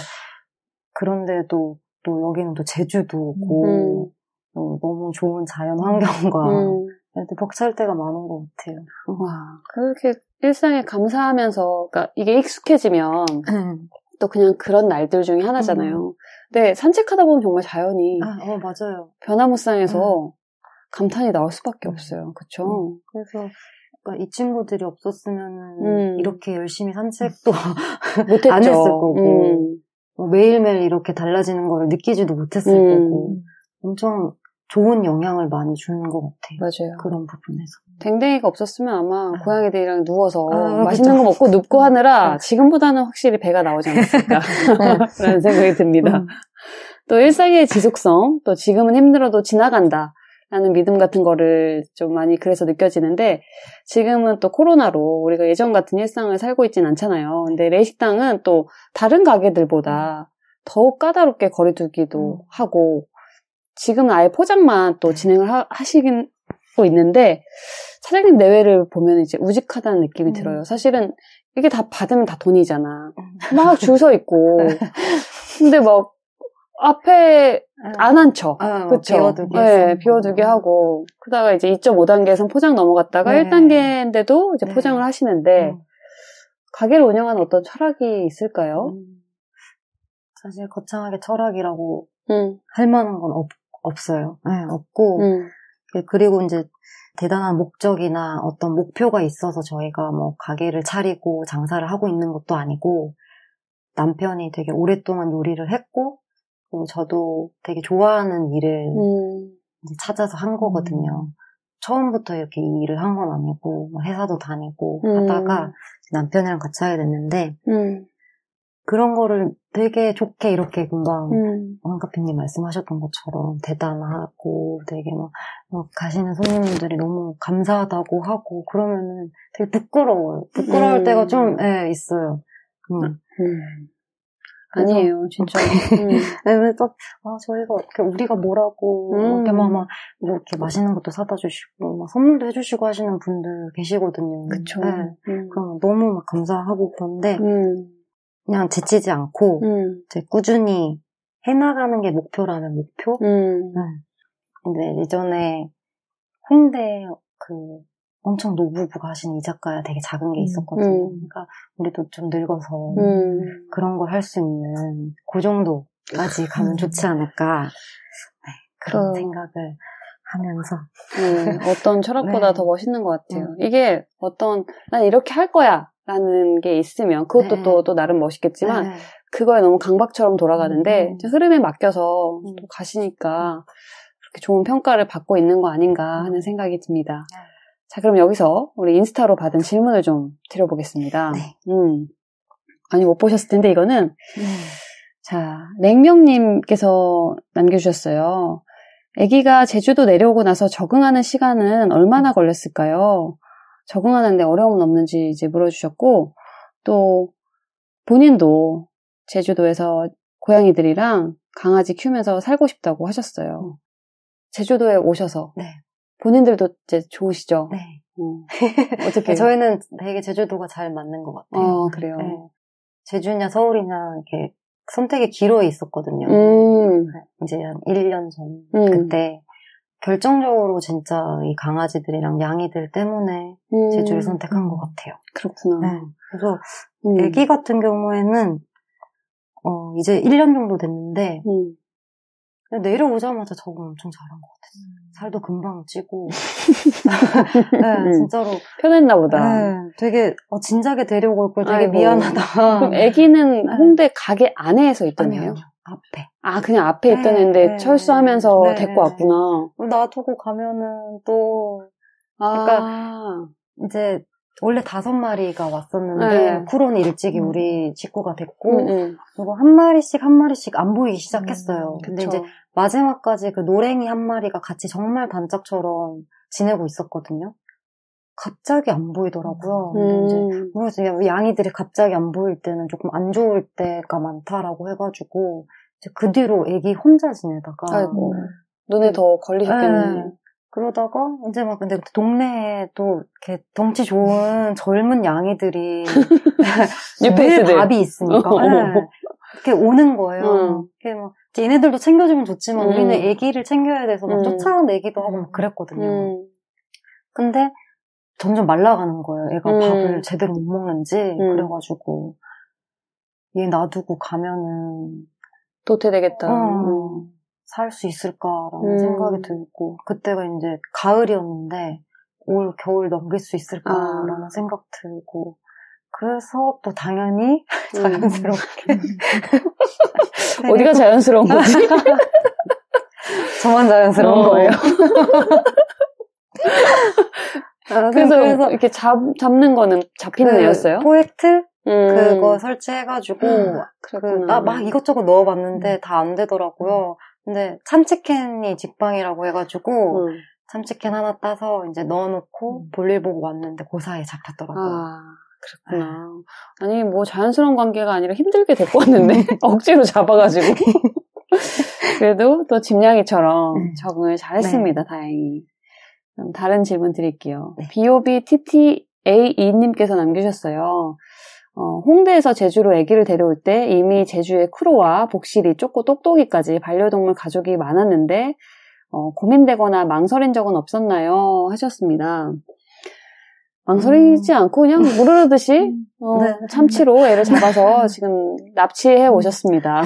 그런데도 또 여기는 또 제주도고 너무 좋은 자연 환경과 벅찰 때가 많은 것 같아요. 와, 그렇게 일상에 감사하면서, 그러니까 이게 익숙해지면 또 그냥 그런 날들 중에 하나잖아요. 근데 산책하다 보면 정말 자연이 맞아요. 변화무쌍해서 감탄이 나올 수밖에 없어요. 그렇죠? 그래서 그러니까 이 친구들이 없었으면 이렇게 열심히 산책도 못했죠. 안 했을 거고 뭐 매일매일 이렇게 달라지는 거를 느끼지도 못했을 거고 엄청 좋은 영향을 많이 주는 것 같아요. 맞아요. 그런 부분에서. 댕댕이가 없었으면 아마 고양이들이랑 누워서 맛있는 거 먹고 눕고 하느라 지금보다는 확실히 배가 나오지 않았을까 라는 생각이 듭니다. 또 일상의 지속성, 또 지금은 힘들어도 지나간다 라는 믿음 같은 거를 좀 많이 그래서 느껴지는데 지금은 또 코로나로 우리가 예전 같은 일상을 살고 있진 않잖아요. 근데 레식당은 또 다른 가게들보다 더욱 까다롭게 거리두기도 하고 지금은 아예 포장만 또 진행을 하시고 있는데 사장님 내외를 보면 이제 우직하다는 느낌이 들어요. 사실은 이게 다 받으면 다 돈이잖아. 막 줄 서 있고 근데 막 앞에 안 앉혀. 그쵸? 비워두기. 네, 비워두기 하고 그러다가 이제 2.5단계에선 포장 넘어갔다가 1단계인데도 이제 포장을 하시는데 가게를 운영하는 어떤 철학이 있을까요? 사실 거창하게 철학이라고 할 만한 건 없어요. 네, 없고 그리고 이제 대단한 목적이나 어떤 목표가 있어서 저희가 뭐 가게를 차리고 장사를 하고 있는 것도 아니고 남편이 되게 오랫동안 요리를 했고 그리고 저도 되게 좋아하는 일을 이제 찾아서 한 거거든요. 처음부터 이렇게 이 일을 한 건 아니고 회사도 다니고 하다가 남편이랑 같이 하게 됐는데 그런 거를 되게 좋게 이렇게 금방 황카피님 말씀하셨던 것처럼 대단하고 되게 막 가시는 손님들이 너무 감사하다고 하고 그러면은 되게 부끄러워요. 부끄러울 때가 좀 있어요. 아니에요, 진짜. 저희가 이렇게 우리가 뭐라고 이렇게 막 이렇게 맛있는 것도 사다 주시고 막 선물도 해주시고 하시는 분들 계시거든요. 그쵸. 그럼 너무 막 감사하고 그런데 그냥 지치지 않고 이제 꾸준히 해나가는 게 목표라면 목표. 근데 예전에 홍대 엄청 노부부가 하시는 이자카야 되게 작은 게 있었거든요. 그러니까 우리도 좀 늙어서 그런 걸 할 수 있는 그 정도까지 가면 좋지 않을까 그런 생각을 하면서 어떤 철학보다 더 멋있는 것 같아요. 이게 난 이렇게 할 거야 라는 게 있으면 그것도 또 나름 멋있겠지만 그거에 너무 강박처럼 돌아가는데 흐름에 맡겨서 또 가시니까 그렇게 좋은 평가를 받고 있는 거 아닌가 하는 생각이 듭니다. 자, 그럼 여기서 우리 인스타로 받은 질문을 좀 드려보겠습니다. 아니, 못 보셨을 텐데, 이거는. 자, 냉명님께서 남겨주셨어요. 아기가 제주도 내려오고 나서 적응하는 시간은 얼마나 걸렸을까요? 적응하는데 어려움은 없는지 이제 물어주셨고, 또, 본인도 제주도에서 고양이들이랑 강아지 키우면서 살고 싶다고 하셨어요. 제주도에 오셔서. 본인들도 이제 좋으시죠? 네. 어떻게? 저희는 되게 제주도가 잘 맞는 것 같아요. 그래요? 제주냐 서울이냐 이렇게 선택의 기로에 있었거든요. 이제 한 1년 전 그때 결정적으로 진짜 이 강아지들이랑 양이들 때문에 제주를 선택한 것 같아요. 그렇구나. 그래서 애기 같은 경우에는 이제 1년 정도 됐는데 내려오자마자 적응 엄청 잘한 것 같았어요. 살도 금방 찌고 진짜로 편했나 보다. 되게 진작에 데려고 올 걸 되게 미안하다. 그럼 아기는 홍대 가게 안에서 있던 애예요? 앞에. 그냥 앞에 있던 애인데 철수하면서 데리고 왔구나. 놔두고 가면은 또 그러니까 이제 원래 5마리가 왔었는데 쿠론이 일찍이 우리 직구가 됐고 그리고 한 마리씩 안 보이기 시작했어요. 근데 이제 마지막까지 그 노랭이 한 마리가 같이 정말 단짝처럼 지내고 있었거든요. 갑자기 안 보이더라고요. 근데 이제 모르겠어요. 양이들이 갑자기 안 보일 때는 조금 안 좋을 때가 많다라고 해가지고 이제 그 뒤로 애기 혼자 지내다가 아이고 눈에 더 걸리셨겠네. 네. 그러다가 이제 막 근데 동네에 또 이렇게 덩치 좋은 젊은 양이들이 늘 밥이 있으니까 네. 이렇게 오는 거예요. 이렇게 막 얘네들도 챙겨주면 좋지만 우리는 애기를 챙겨야 돼서 막 쫓아내기도 하고 막 그랬거든요. 근데 점점 말라가는 거예요. 애가 밥을 제대로 못 먹는지 그래가지고 얘 놔두고 가면은 도태되겠다. 살 수 있을까라는 생각이 들고 그때가 이제 가을이었는데 올 겨울 넘길 수 있을까라는 생각 들고 그래서 또 당연히 자연스럽게 어디가 자연스러운 거지? 저만 자연스러운 거예요. 그래서 이렇게 잡는 거는 잡히는 애였어요? 포획트? 그거 설치해가지고 막 이것저것 넣어봤는데 다 안 되더라고요. 근데 참치캔이 직방이라고 해가지고 참치캔 하나 따서 이제 넣어놓고 볼일 보고 왔는데 그 사이에 잡혔더라고요. 아, 그렇구나. 아니 뭐 자연스러운 관계가 아니라 힘들게 데리고 왔는데 억지로 잡아가지고 그래도 또 집냥이처럼 적응을 잘했습니다. 네. 다행히. 그럼 다른 질문 드릴게요. 네. BOBTTA2님께서 남기셨어요. 홍대에서 제주로 아기를 데려올 때 이미 제주에 쿠로와 복실이, 쪼꼬, 똑똑이까지 반려동물 가족이 많았는데 고민되거나 망설인 적은 없었나요? 하셨습니다. 망설이지 않고 그냥 무르르듯이 네. 참치로 애를 잡아서 지금 납치해 오셨습니다.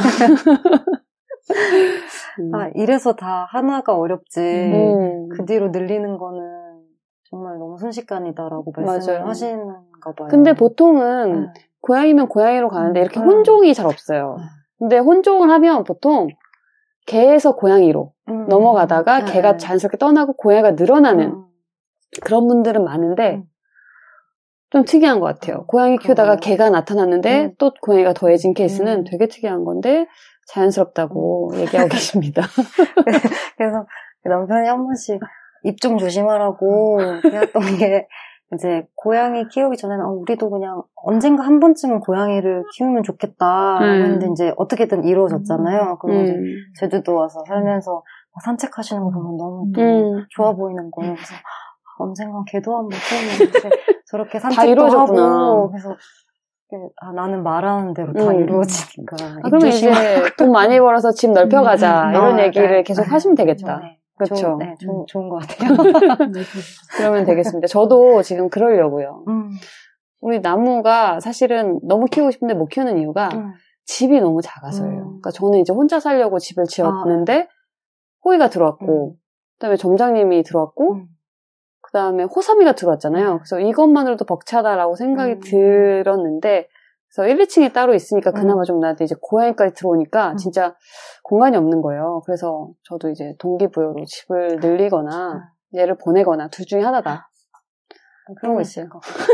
이래서 다 하나가 어렵지 그 뒤로 늘리는 거는 정말 너무 순식간이다라고 말씀을 하시는가 봐요. 근데 보통은 고양이면 고양이로 가는데 이렇게 혼종이 잘 없어요. 근데 혼종을 하면 보통 개에서 고양이로 넘어가다가 개가 자연스럽게 떠나고 고양이가 늘어나는 그런 분들은 많은데 좀 특이한 것 같아요. 고양이 키우다가 개가 나타났는데 또 고양이가 더해진 케이스는 되게 특이한 건데 자연스럽다고 얘기하고 계십니다. 그래서 남편이 한 번씩 입 좀 조심하라고 했던 게 이제 고양이 키우기 전에는 우리도 그냥 언젠가 한 번쯤은 고양이를 키우면 좋겠다 했는데 이제 어떻게든 이루어졌잖아요. 그리고 이제 제주도 와서 살면서 산책하시는 거 보면 너무 좋아 보이는 거예요. 그래서 언젠간 개도 한번 키우면 저렇게 산책도 하고 그래서 나는 말하는 대로 다 이루어지니까. 그러면 이제 돈 많이 벌어서 집 넓혀가자 이런 얘기를 계속 하시면 되겠다. 그렇죠. 좋은 것 같아요. 그러면 되겠습니다. 저도 지금 그러려고요. 우리 나무가 사실은 너무 키우고 싶은데 못 키우는 이유가 집이 너무 작아서예요. 그러니까 저는 이제 혼자 살려고 집을 지었는데 호이가 들어왔고 그다음에 점장님이 들어왔고 그다음에 호삼이가 들어왔잖아요. 그래서 이것만으로도 벅차다라고 생각이 들었는데 그래서 1, 2층에 따로 있으니까 그나마 좀 나한테 이제 고양이까지 들어오니까 진짜 공간이 없는 거예요. 그래서 저도 이제 동기부여로 집을 늘리거나 얘를 보내거나 둘 중에 하나다. 그런 거 있어요.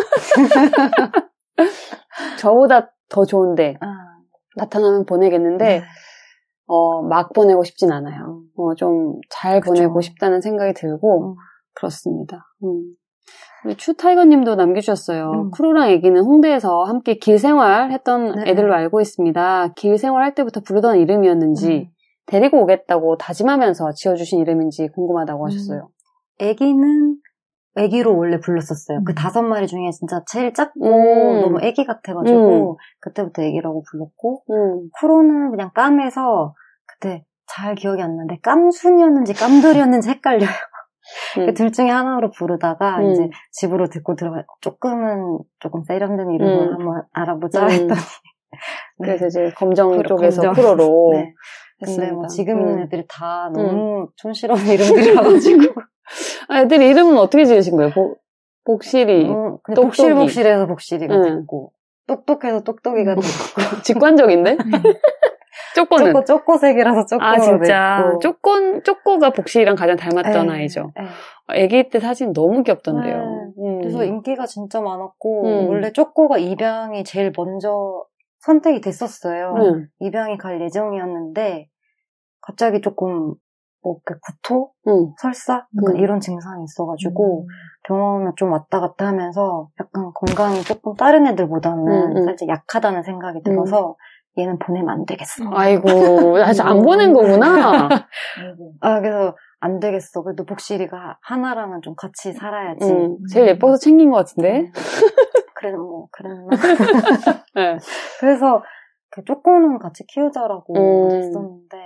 저보다 더 좋은데 나타나면 보내겠는데 막 보내고 싶진 않아요. 좀 잘 보내고 싶다는 생각이 들고 그렇습니다. 우리 추타이거님도 남겨주셨어요. 쿠로랑 애기는 홍대에서 함께 길생활 했던 애들로 알고 있습니다. 길생활 할 때부터 부르던 이름이었는지 데리고 오겠다고 다짐하면서 지어주신 이름인지 궁금하다고 하셨어요. 애기는 애기로 원래 불렀었어요. 그 5마리 중에 진짜 제일 작고 너무 애기 같아가지고 그때부터 애기라고 불렀고 쿠로는 그냥 깜에서 그때 잘 기억이 안 나는데 깜순이었는지 깜돌이었는지 헷갈려요. 그 둘 중에 하나로 부르다가 이제 집으로 듣고 들어가 조금 세련된 이름을 한번 알아보자 했더니 그래서 이제 검정 쪽에서 쿠로로 근데 뭐 지금 있는 애들이 다 너무 촌스러운 이름들이라가지고 애들 이름은 어떻게 지으신 거예요? 복실이 복실복실해서 복실이가 됐고 똑똑해서 똑똑이가 됐고 직관적인데? 쪼꼬는? 쪼꼬색이라서 쪼꼬로 진짜. 쪼꼬가 복실이랑 가장 닮았던 아이죠. 아기 때 사진 너무 귀엽던데요. 그래서 인기가 진짜 많았고, 원래 쪼꼬가 입양이 제일 먼저 선택이 됐었어요. 입양이 갈 예정이었는데, 갑자기 조금 뭐, 구토? 설사? 약간 이런 증상이 있어가지고, 병원을 좀 왔다 갔다 하면서 약간 건강이 조금 다른 애들보다는 살짝 약하다는 생각이 들어서 얘는 보내면 안 되겠어. 아이고, 아직 안 보낸 거구나. 그래서 안 되겠어. 그래도 복실이가 하나랑은 좀 같이 살아야지. 제일 예뻐서 챙긴 것 같은데? 그래도 뭐, 그랬나? 네. 그래서 쪼꼬는 같이 키우자라고 했었는데,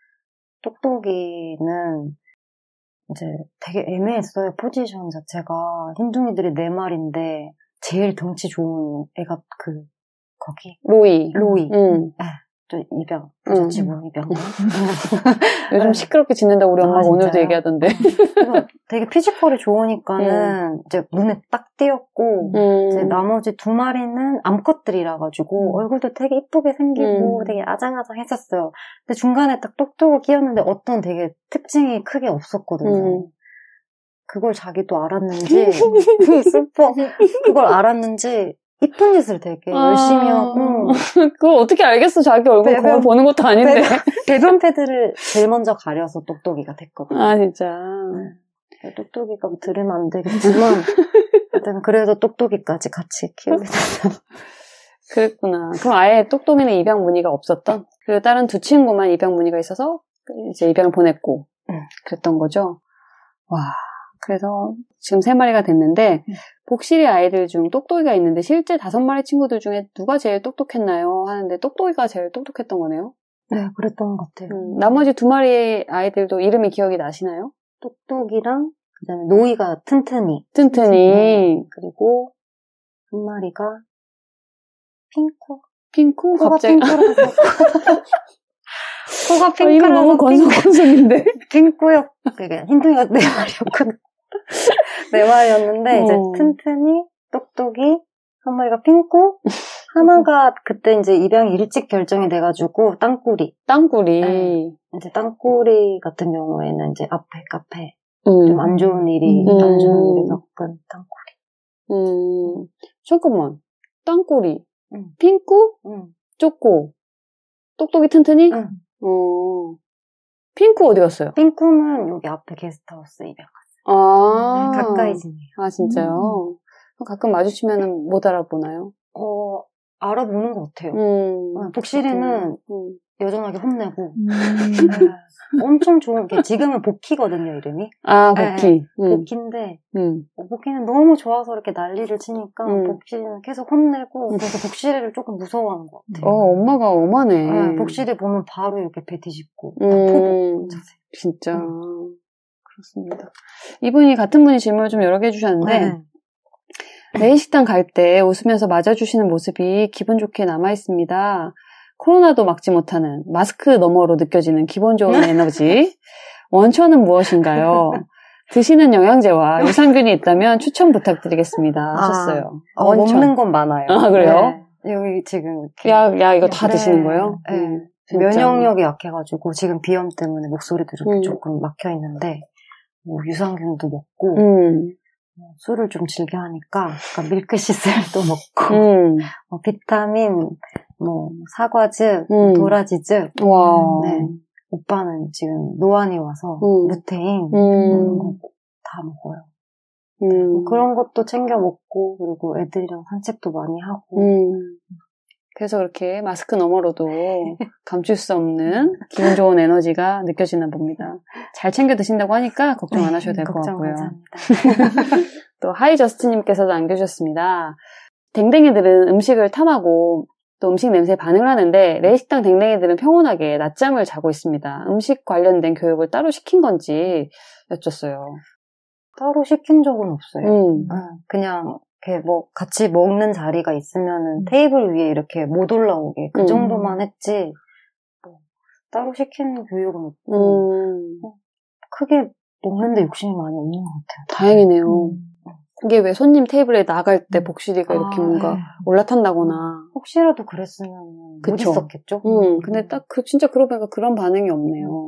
똑똑이는 이제 되게 애매했어요. 포지션 자체가. 흰둥이들이 4마리인데, 제일 덩치 좋은 애가 거기. 로이. 또 입양. 부잣집으로 입양. 요즘 시끄럽게 짓는다 우리 엄마가 오늘도 얘기하던데. 되게 피지컬이 좋으니까는 이제 눈에 딱 띄었고, 이제 나머지 2마리는 암컷들이라 가지고 얼굴도 되게 이쁘게 생기고 되게 아장아장했었어요. 근데 중간에 딱 똑똑을 끼웠는데 어떤 되게 특징이 크게 없었거든요. 그걸 자기도 알았는지, 슬퍼. 그걸 알았는지, 이쁜 짓을 되게 열심히 하고. 그걸 어떻게 알겠어? 자기 얼굴 거울 보는 것도 아닌데. 배변 패드를 제일 먼저 가려서 똑똑이가 됐거든요. 아, 진짜. 똑똑이가 들으면 안 되겠지만, 일단 그래도 똑똑이까지 같이 키우게 됐어요. 그랬구나. 그럼 아예 똑똑이는 입양 문의가 없었던? 그리고 다른 2 친구만 입양 문의가 있어서 이제 입양을 보냈고. 그랬던 거죠. 와. 그래서 지금 3마리가 됐는데 복실이 아이들 중 똑똑이가 있는데 실제 5마리 친구들 중에 누가 제일 똑똑했나요? 하는데 똑똑이가 제일 똑똑했던 거네요. 네, 그랬던 것 같아요. 나머지 2마리 아이들도 이름이 기억이 나시나요? 똑똑이랑 그다음에 노이가 튼튼이. 그리고 1마리가 핑크. 핑크? 코가 갑자기 핑크라서. 코가 핑크라서. 이름 너무 건성건성인데. 핑크였. 그게 흰둥이가 4마리였거든. 4마리였는데 이제 튼튼이, 똑똑이, 1마리가 핑크, 하나가 그때 이제 입양이 일찍 결정이 돼가지고 땅꾸리. 네. 이제 땅꾸리 같은 경우에는 이제 앞에 카페 좀 안 좋은 일이 겪은 땅꾸리. 잠깐만. 땅꾸리, 핑크, 쪼꼬, 똑똑이 튼튼이. 핑크 어디 갔어요? 핑크는 여기 앞에 게스트하우스 입양 갔어요. 가까이 지내요. 아, 진짜요? 가끔 마주치면 못 알아보나요? 알아보는 것 같아요. 복실이는 여전하게 혼내고. 엄청 좋은 게 지금은 복희거든요, 이름이. 아, 복희. 복희인데 복희는 너무 좋아서 이렇게 난리를 치니까 복실이는 계속 혼내고 그래서 복실이를 조금 무서워하는 것 같아요. 엄마가 엄하네. 복실이 보면 바로 이렇게 배 뒤집고 포복 자세. 진짜 그렇습니다. 이분이 같은 분이 질문을 좀 여러 개 해주셨는데 매일 식당 갈 때 웃으면서 맞아주시는 모습이 기분 좋게 남아있습니다. 코로나도 막지 못하는 마스크 너머로 느껴지는 기분 좋은 에너지. 원천은 무엇인가요? 드시는 영양제와 유산균이 있다면 추천 부탁드리겠습니다. 하셨어요. 원천. 먹는 건 많아요. 아, 그래요? 네. 여기 지금. 야, 이거 다 드시는 거예요? 네. 면역력이 약해가지고 지금 비염 때문에 목소리도 이렇게 조금 막혀있는데, 뭐 유산균도 먹고, 술을 좀 즐겨 하니까, 밀크시슬도 먹고, 비타민, 사과즙, 도라지즙. 와. 네. 오빠는 지금 노안이 와서 루테인 다 먹어요. 그런 것도 챙겨 먹고 그리고 애들이랑 산책도 많이 하고. 그래서 그렇게 마스크 너머로도 감출 수 없는 기분 좋은 에너지가 느껴지나 봅니다. 잘 챙겨 드신다고 하니까 걱정 안 하셔도 될 것 같고요. 감사합니다. 또 하이 저스트님께서도 남겨주셨습니다. 댕댕이들은 음식을 탐하고 또 음식 냄새에 반응을 하는데 레이식당 댕댕이들은 평온하게 낮잠을 자고 있습니다. 음식 관련된 교육을 따로 시킨 건지 여쭸어요. 따로 시킨 적은 없어요. 그냥 이렇게 같이 먹는 자리가 있으면은 테이블 위에 이렇게 못 올라오게 그 정도만 했지 따로 시키는 교육은 없고 크게 먹는데 욕심이 많이 없는 것 같아요. 다행이네요. 이게 왜 손님 테이블에 나갈 때 복실이가 이렇게 뭔가 올라탄다거나 혹시라도 그랬으면 못 있었겠죠? 근데 딱 진짜 그러고 보니까 그런 반응이 없네요.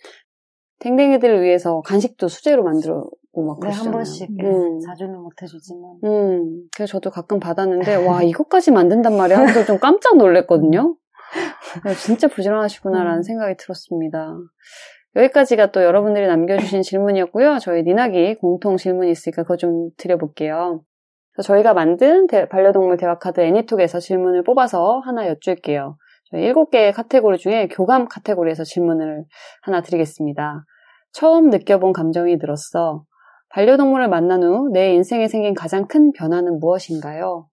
댕댕이들을 위해서 간식도 수제로 만들고 막 그러시잖아요. 한 번씩 자주는 못 해주지만 그래서 저도 가끔 받았는데 와 이것까지 만든단 말이야 하면서 좀 깜짝 놀랐거든요. 진짜 부지런하시구나라는 생각이 들었습니다. 여기까지가 또 여러분들이 남겨주신 질문이었고요. 저희 니나기 공통 질문이 있으니까 그거 좀 드려볼게요. 그래서 저희가 만든 반려동물 대화카드 애니톡에서 질문을 뽑아서 하나 여쭐게요. 저희 7개의 카테고리 중에 교감 카테고리에서 질문을 하나 드리겠습니다. 처음 느껴본 감정이 들었어. 반려동물을 만난 후 내 인생에 생긴 가장 큰 변화는 무엇인가요?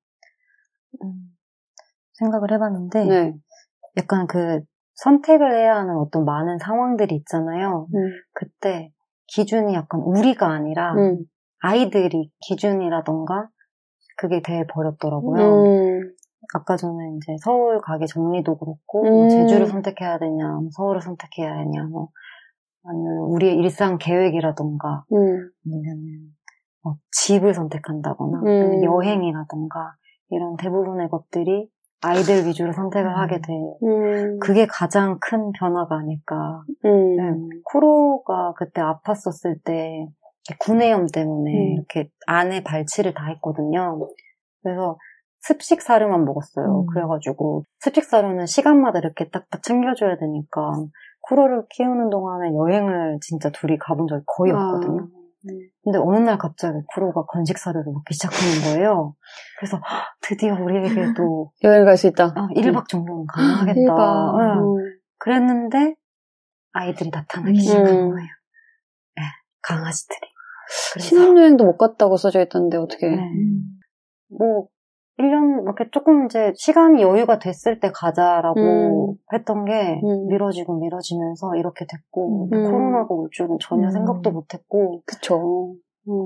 생각을 해봤는데 네. 약간 그 선택을 해야 하는 어떤 많은 상황들이 있잖아요. 그때 기준이 약간 우리가 아니라 아이들이 기준이라던가 그게 돼 버렸더라고요. 아까 전에 이제 서울 가기 정리도 그렇고 제주를 선택해야 되냐, 서울을 선택해야 하냐, 아니면 우리의 일상 계획이라던가 아니면 집을 선택한다거나 여행이라던가 이런 대부분의 것들이 아이들 위주로 선택을 하게 돼. 그게 가장 큰 변화가 아닐까. 네. 쿠로가 그때 아팠었을 때 구내염 때문에 이렇게 안에 발치를 다 했거든요. 그래서 습식 사료만 먹었어요. 그래가지고 습식 사료는 시간마다 이렇게 딱딱 챙겨줘야 되니까 쿠로를 키우는 동안에 여행을 진짜 둘이 가본 적이 거의 없거든요. 근데 어느 날 갑자기 쿠로가 건식 사료를 먹기 시작하는 거예요. 그래서 드디어 우리에게도 여행 갈 수 있다. 1박 정도는 가능하겠다. 1박. 그랬는데 아이들이 나타나기 시작한 거예요. 네, 강아지들이. 신혼여행도 못 갔다고 써져 있던데 어떻게? 네. 뭐 1년 이렇게 조금 이제 시간이 여유가 됐을 때 가자라고 했던 게 미뤄지면서 이렇게 됐고 코로나가 올 줄은 전혀 생각도 못했고. 그쵸.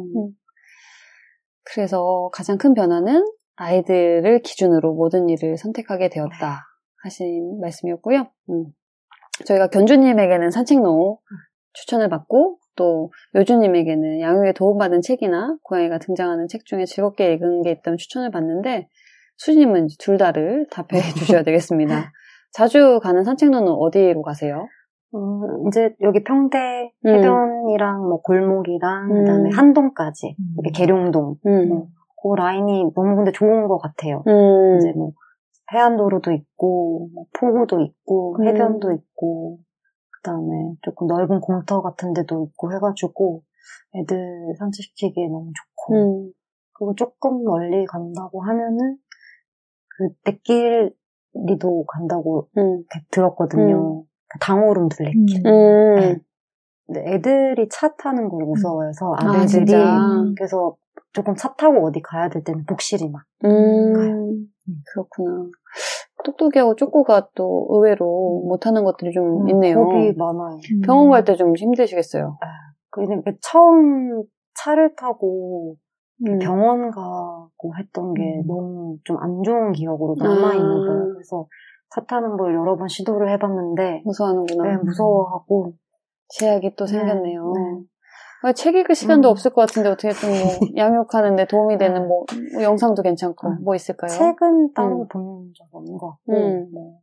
그래서 가장 큰 변화는 아이들을 기준으로 모든 일을 선택하게 되었다 하신 말씀이었고요. 저희가 견주님에게는 산책로 추천을 받고 또 요주님에게는 양육에 도움받은 책이나 고양이가 등장하는 책 중에 즐겁게 읽은 게 있다면 추천을 받는데 수진님은 둘 다를 답해 주셔야 되겠습니다. 자주 가는 산책로는 어디로 가세요? 이제 여기 평대 해변이랑 뭐 골목이랑 그다음에 한동까지 여기 계룡동 그 라인이 너무 근데 좋은 것 같아요. 이제 뭐 해안도로도 있고 뭐 포구도 있고 해변도 있고 그다음에 조금 넓은 공터 같은 데도 있고 해가지고 애들 산책시키기에 너무 좋고 그리고 조금 멀리 간다고 하면은 그 떼길리도 간다고 들었거든요. 당오름 둘레길. 네. 근데 애들이 차 타는 걸 무서워해서 아들들이 그래서 조금 차 타고 어디 가야 될 때는 복실이만 가요. 그렇구나. 똑똑이하고 쪼꼬가 또 의외로 못하는 것들이 좀 있네요. 겁이 많아요. 병원 갈 때 좀 힘드시겠어요. 그러니까 처음 차를 타고 병원 가고 했던 게 너무 좀 안 좋은 기억으로 남아있는 거예요. 그래서 차 타는 걸 여러 번 시도를 해봤는데 무서워하는구나. 네, 무서워하고 제약이 또 생겼네요. 책 읽을 시간도 없을 것 같은데 어떻게 좀 뭐 양육하는데 도움이 되는 뭐 영상도 괜찮고 뭐 있을까요? 책은 따로 본 적 없는 것 같고 뭐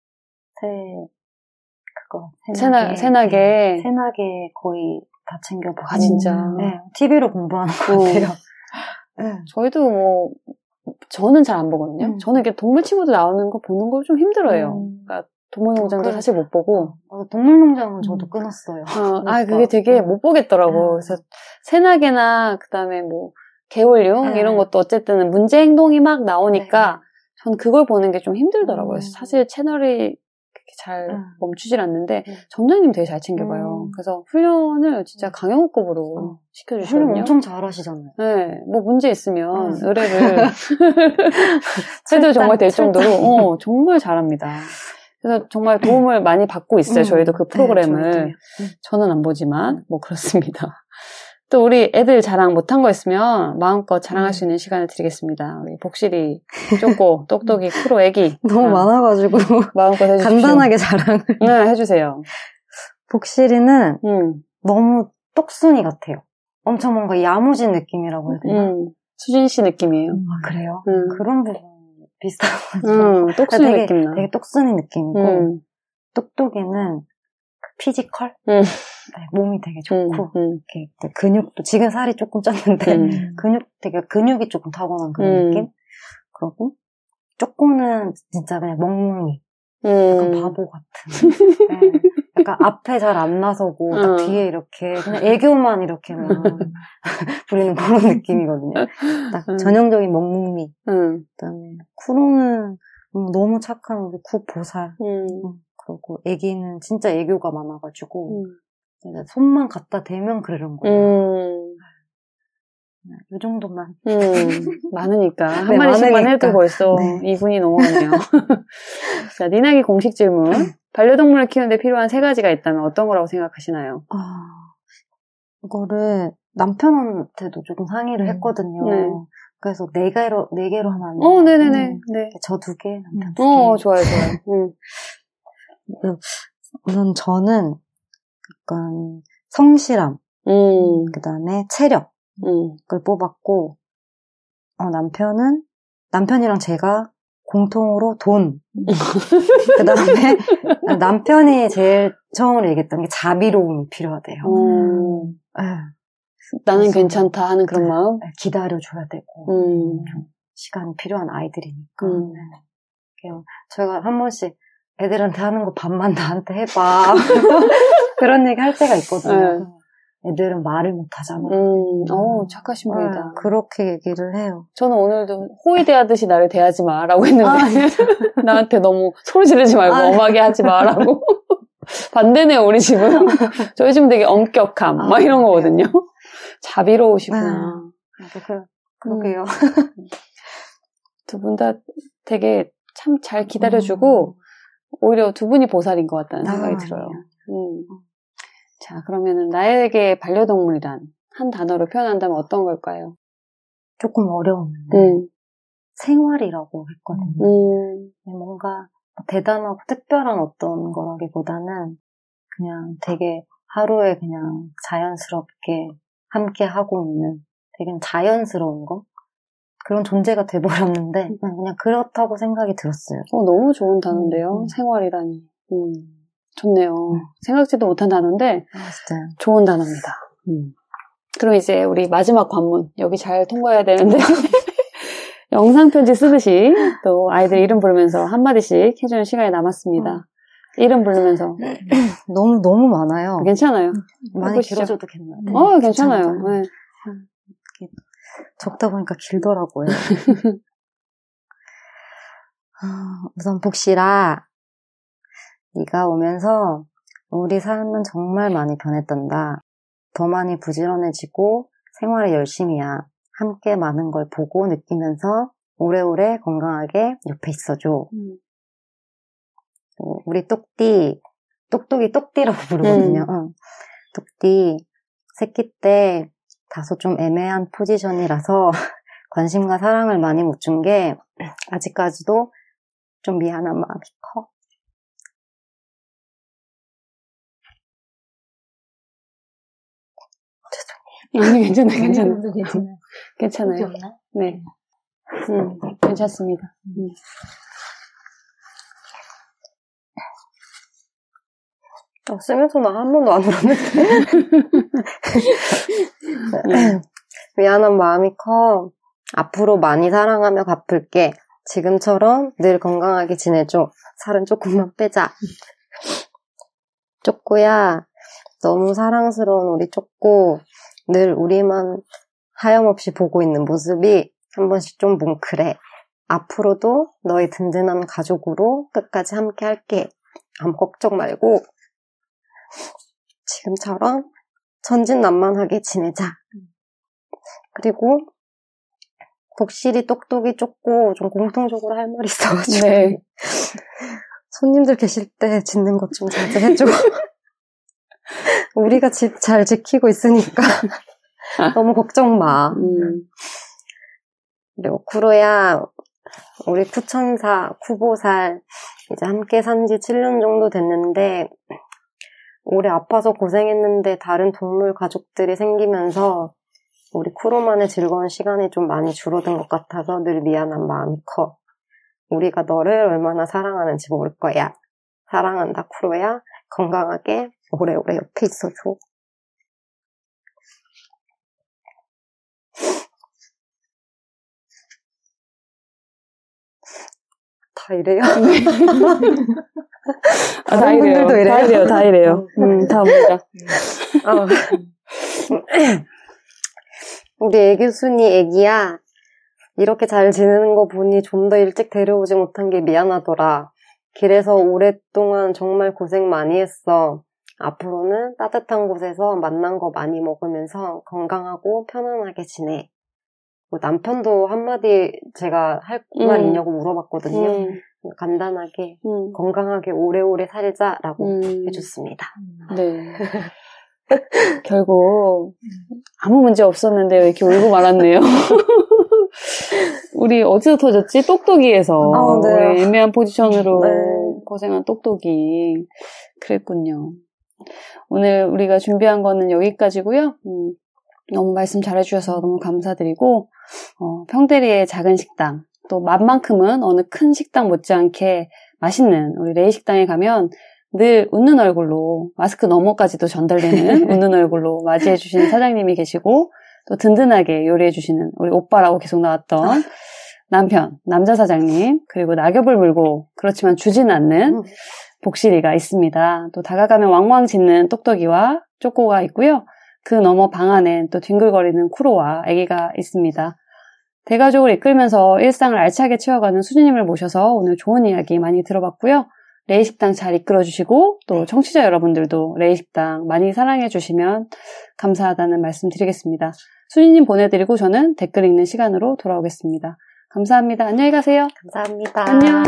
새나게 거의 다 챙겨보고 진짜 네, TV로 공부하는 것 같아요. 네. 저희도 뭐 저는 잘 안 보거든요. 저는 이렇게 동물 친구들 나오는 거 보는 걸 좀 힘들어요. 그러니까 동물농장도 사실 못 보고. 동물농장은 저도 끊었어요. 그게 되게 못 보겠더라고. 그래서 새나개나 그다음에 뭐 개울용 이런 것도 어쨌든 문제 행동이 막 나오니까 전 그걸 보는 게 좀 힘들더라고요. 사실 채널이 그렇게 잘 멈추질 않는데 정장님 되게 잘 챙겨봐요. 그래서 훈련을 진짜 강영호급으로 시켜주시거든요. 훈련 엄청 잘하시잖아요. 네, 뭐 문제 있으면 의뢰를 해도 정말 될 정도로 정말 잘합니다. 그래서 정말 도움을 많이 받고 있어요. 저희도 그 프로그램을. 저는 안 보지만 뭐 그렇습니다. 또 우리 애들 자랑 못한 거 있으면 마음껏 자랑할 수 있는 시간을 드리겠습니다. 우리 복실이, 쪼꼬, 똑똑이, 크로, 애기. 너무 많아가지고 마음껏 해주십시오. 간단하게 자랑을. 네, 해주세요. 복실이는 너무 똑순이 같아요. 엄청 뭔가 야무진 느낌이라고 해야 되나? 수진 씨 느낌이에요. 그래요? 그런 부분 비슷하거든요. 똑순이 느낌 나. 되게 똑순이 느낌이고 똑똑이는 피지컬? 네, 몸이 되게 좋고 이렇게 근육도 지금 살이 조금 쪘는데 근육이 조금 타고난 그런 느낌? 그리고 쪼꼬는 진짜 그냥 멍뭉이 약간 바보 같은 그러니까 앞에 잘 안 나서고 딱 뒤에 이렇게 그냥 애교만 이렇게 막 부리는 그런 느낌이거든요. 딱 전형적인 멍뭉미. 그다음에 쿠로는 너무 착한 우리 쿠보살. 그리고 애기는 진짜 애교가 많아가지고 손만 갖다 대면 그러는 거예요. 이 정도만. 많으니까. 한 마디씩만 해도 벌써 2분이 넘어가네요. 자, 니나기 공식 질문. 반려동물을 키우는데 필요한 3가지가 있다면 어떤 거라고 생각하시나요? 이거를 남편한테도 조금 상의를 했거든요. 네. 그래서 4개로 하면 안 돼요? 네네네. 네. 저 2개, 남편 2개. 좋아요. 우선 저는 약간 성실함, 그 다음에 체력, 을 뽑았고, 남편이랑 제가 공통으로 돈. 그 다음에 남편이 제일 처음으로 얘기했던 게 자비로움이 필요하대요. 나는 괜찮다 하는 그런 마음? 기다려줘야 되고, 좀 시간이 필요한 아이들이니까. 저희가 한 번씩 애들한테 하는 거 반만 나한테 해봐. 그런 얘기 할 때가 있거든요. 애들은 말을 못 하잖아. 착하신 분이다. 그렇게 얘기를 해요. 저는 오늘도 호의 대하듯이 나를 대하지 마라고 했는데 나한테 너무 소리 지르지 말고 엄하게 하지 마라고. 반대네요, 우리 집은. 저희 집은 되게 엄격함 막 이런 거거든요. 자비로우시구나. 그러게요. 두 분 다 되게 참 잘 기다려주고 오히려 두 분이 보살인 것 같다는 생각이 들어요. 자, 그러면은 나에게 반려동물이란 한 단어로 표현한다면 어떤 걸까요? 조금 어려웠는데 생활이라고 했거든요. 뭔가 대단하고 특별한 어떤 거라기보다는 그냥 되게 하루에 그냥 자연스럽게 함께 하고 있는 되게 자연스러운 거? 그런 존재가 돼버렸는데 그냥 그렇다고 생각이 들었어요. 너무 좋은 단어인데요. 생활이라니. 좋네요. 생각지도 못한 단어인데 진짜요? 좋은 단어입니다. 그럼 이제 우리 마지막 관문 여기 잘 통과해야 되는데 영상편지 쓰듯이 또 아이들 이름 부르면서 한마디씩 해주는 시간이 남았습니다. 이름 부르면서 너무 많아요. 괜찮아요. 많이 길어져도 괜찮아요. 괜찮아요. 네. 적다 보니까 길더라고요. 우선 복실아, 네가 오면서 우리 삶은 정말 많이 변했단다. 더 많이 부지런해지고 생활에 열심히야. 함께 많은 걸 보고 느끼면서 오래오래 건강하게 옆에 있어줘. 우리 똑똑이 똑띠라고 부르거든요. 똑띠, 새끼 때 다소 좀 애매한 포지션이라서 관심과 사랑을 많이 못 준 게 아직까지도 좀 미안한 마음이 커. 아니, 괜찮아요. 괜찮아요. 네. 괜찮습니다. 쓰면서 나 한 번도 안 울었는데. 미안한 마음이 커. 앞으로 많이 사랑하며 갚을게. 지금처럼 늘 건강하게 지내줘. 살은 조금만 빼자. 쪼꼬야, 너무 사랑스러운 우리 쪼꼬. 늘 우리만 하염없이 보고 있는 모습이 한 번씩 좀 뭉클해. 앞으로도 너의 든든한 가족으로 끝까지 함께 할게. 아무 걱정 말고 지금처럼 천진난만하게 지내자. 그리고 복실이 똑똑이 쪼꼬 좀 공통적으로 할 말이 있어가지고 네. 손님들 계실 때 짖는 것 좀 자제해줘. 우리가 집 잘 지키고 있으니까 너무 걱정 마. 그리고 쿠로야, 우리 쿠천사, 쿠보살 이제 함께 산 지 7년 정도 됐는데 올해 아파서 고생했는데 다른 동물 가족들이 생기면서 우리 쿠로만의 즐거운 시간이 좀 많이 줄어든 것 같아서 늘 미안한 마음이 커. 우리가 너를 얼마나 사랑하는지 모를 거야. 사랑한다, 쿠로야. 건강하게 오래오래 옆에 있어줘. 다 이래요? 다른 분들도 이래요? 다 이래요. 다음입니다. 우리 애교순이 애기야. 이렇게 잘 지내는 거 보니 좀 더 일찍 데려오지 못한 게 미안하더라. 길에서 오랫동안 정말 고생 많이 했어. 앞으로는 따뜻한 곳에서 맛난 거 많이 먹으면서 건강하고 편안하게 지내. 뭐 남편도 한마디 제가 할 말 있냐고 물어봤거든요. 간단하게 건강하게 오래오래 살자라고 해줬습니다. 네. 결국 아무 문제 없었는데 왜 이렇게 울고 말았네요. 우리 어디서 터졌지? 똑똑이에서 네. 우리 애매한 포지션으로 네. 고생한 똑똑이. 그랬군요. 오늘 우리가 준비한 거는 여기까지고요. 너무 말씀 잘해주셔서 너무 감사드리고 평대리의 작은 식당 또 맛만큼은 어느 큰 식당 못지않게 맛있는 우리 레이 식당에 가면 늘 웃는 얼굴로 마스크 너머까지도 전달되는 웃는 얼굴로 맞이해주시는 사장님이 계시고 또 든든하게 요리해주시는 우리 오빠라고 계속 나왔던 남편, 남자 사장님 그리고 낙엽을 물고 그렇지만 주진 않는 복실이가 있습니다. 또 다가가면 왕왕 짖는 똑똑이와 쪼꼬가 있고요. 그 너머 방 안엔 또 뒹굴거리는 쿠로와 아기가 있습니다. 대가족을 이끌면서 일상을 알차게 채워가는 수지님을 모셔서 오늘 좋은 이야기 많이 들어봤고요. 레이식당 잘 이끌어주시고 또 청취자 여러분들도 레이식당 많이 사랑해주시면 감사하다는 말씀 드리겠습니다. 수지님 보내드리고 저는 댓글 읽는 시간으로 돌아오겠습니다. 감사합니다. 안녕히 가세요. 감사합니다. 안녕.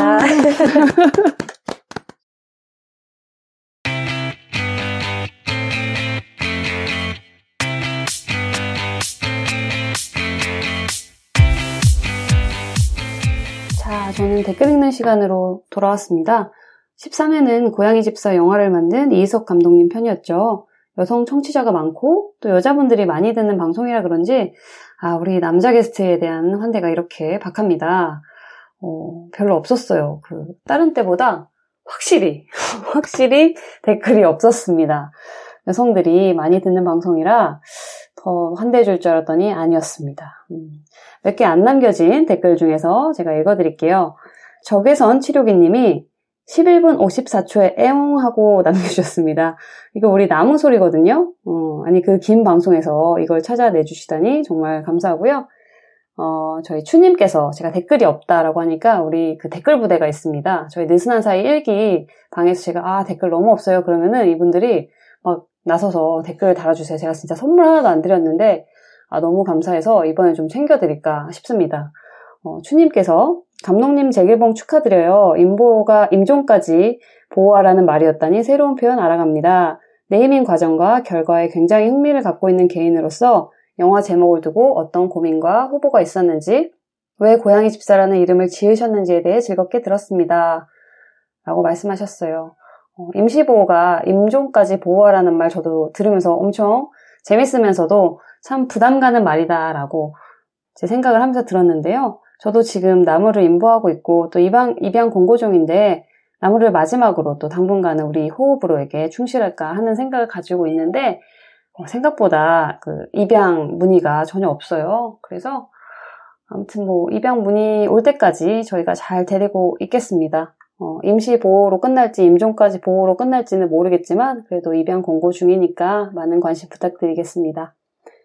자, 저는 댓글 읽는 시간으로 돌아왔습니다. 13회는 고양이 집사 영화를 만든 이희석 감독님 편이었죠. 여성 청취자가 많고 또 여자분들이 많이 듣는 방송이라 그런지 우리 남자 게스트에 대한 환대가 이렇게 박합니다. 별로 없었어요. 다른 때보다 확실히 댓글이 없었습니다. 여성들이 많이 듣는 방송이라 더 환대해 줄 줄 알았더니 아니었습니다. 몇 개 안 남겨진 댓글 중에서 제가 읽어드릴게요. 적외선 치료기님이 11분 54초에 에옹 하고 남겨주셨습니다. 이거 우리 나무 소리거든요. 아니 그 긴 방송에서 이걸 찾아내주시다니 정말 감사하고요. 저희 추님께서 제가 댓글이 없다라고 하니까 우리 그 댓글 부대가 있습니다. 저희 느슨한 사이 1기 방에서 제가 댓글 너무 없어요 그러면은 이분들이 막 나서서 댓글을 달아주세요. 제가 진짜 선물 하나도 안 드렸는데 너무 감사해서 이번에 좀 챙겨드릴까 싶습니다. 추님께서 감독님 재개봉 축하드려요. 임종까지 보호하라는 말이었다니 새로운 표현 알아갑니다. 네이밍 과정과 결과에 굉장히 흥미를 갖고 있는 개인으로서 영화 제목을 두고 어떤 고민과 후보가 있었는지 왜 고양이 집사라는 이름을 지으셨는지에 대해 즐겁게 들었습니다. 라고 말씀하셨어요. 임시보호가 임종까지 보호하라는 말 저도 들으면서 엄청 재밌으면서도 참 부담 가는 말이다 라고 제 생각을 하면서 들었는데요. 저도 지금 나무를 임보하고 있고 또 입양 공고 중인데 나무를 마지막으로 또 당분간은 우리 호흡으로에게 충실할까 하는 생각을 가지고 있는데 생각보다 입양 문의가 전혀 없어요. 그래서 아무튼 입양 문의 올 때까지 저희가 잘 데리고 있겠습니다. 임시 보호로 끝날지 임종까지 보호로 끝날지는 모르겠지만 그래도 입양 공고 중이니까 많은 관심 부탁드리겠습니다.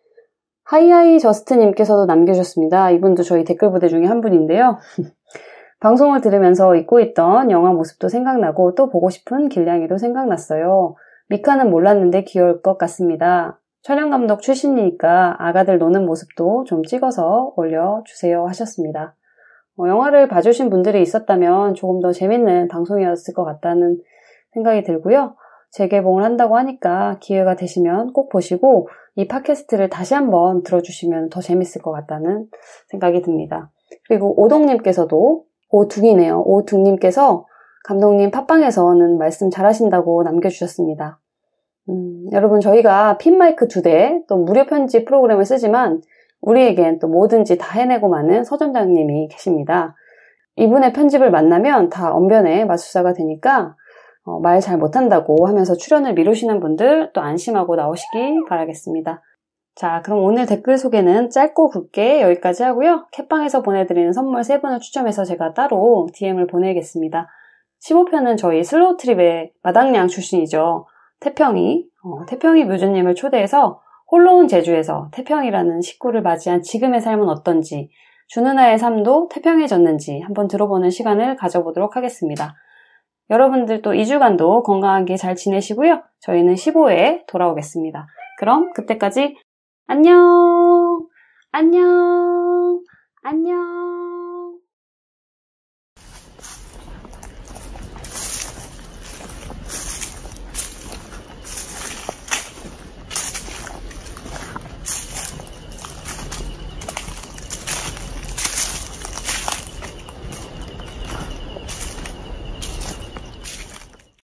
하이하이 저스트님께서도 남겨주셨습니다. 이분도 저희 댓글 부대 중에 한 분인데요. 방송을 들으면서 잊고 있던 영화 모습도 생각나고 또 보고 싶은 길냥이도 생각났어요. 미카는 몰랐는데 귀여울 것 같습니다. 촬영감독 출신이니까 아가들 노는 모습도 좀 찍어서 올려주세요 하셨습니다. 영화를 봐주신 분들이 있었다면 조금 더 재밌는 방송이었을 것 같다는 생각이 들고요. 재개봉을 한다고 하니까 기회가 되시면 꼭 보시고 이 팟캐스트를 다시 한번 들어주시면 더 재밌을 것 같다는 생각이 듭니다. 그리고 오동님께서도 오둥이네요. 오둥님께서 감독님 팟빵에서는 말씀 잘하신다고 남겨주셨습니다. 여러분 저희가 핀마이크 2대 또 무료 편집 프로그램을 쓰지만 우리에겐 또 뭐든지 다 해내고 마는 서점장님이 계십니다. 이분의 편집을 만나면 다 언변의 마술사가 되니까 말 잘 못한다고 하면서 출연을 미루시는 분들 또 안심하고 나오시기 바라겠습니다. 자, 그럼 오늘 댓글 소개는 짧고 굵게 여기까지 하고요. 캣빵에서 보내드리는 선물 3분을 추첨해서 제가 따로 DM을 보내겠습니다. 15편은 저희 슬로우 트립의 마당양 출신이죠. 태평이 묘주님을 초대해서 홀로 온 제주에서 태평이라는 식구를 맞이한 지금의 삶은 어떤지, 주누나의 삶도 태평해졌는지 한번 들어보는 시간을 가져보도록 하겠습니다. 여러분들도 2주간도 건강하게 잘 지내시고요. 저희는 15회에 돌아오겠습니다. 그럼 그때까지 안녕! 안녕! 안녕!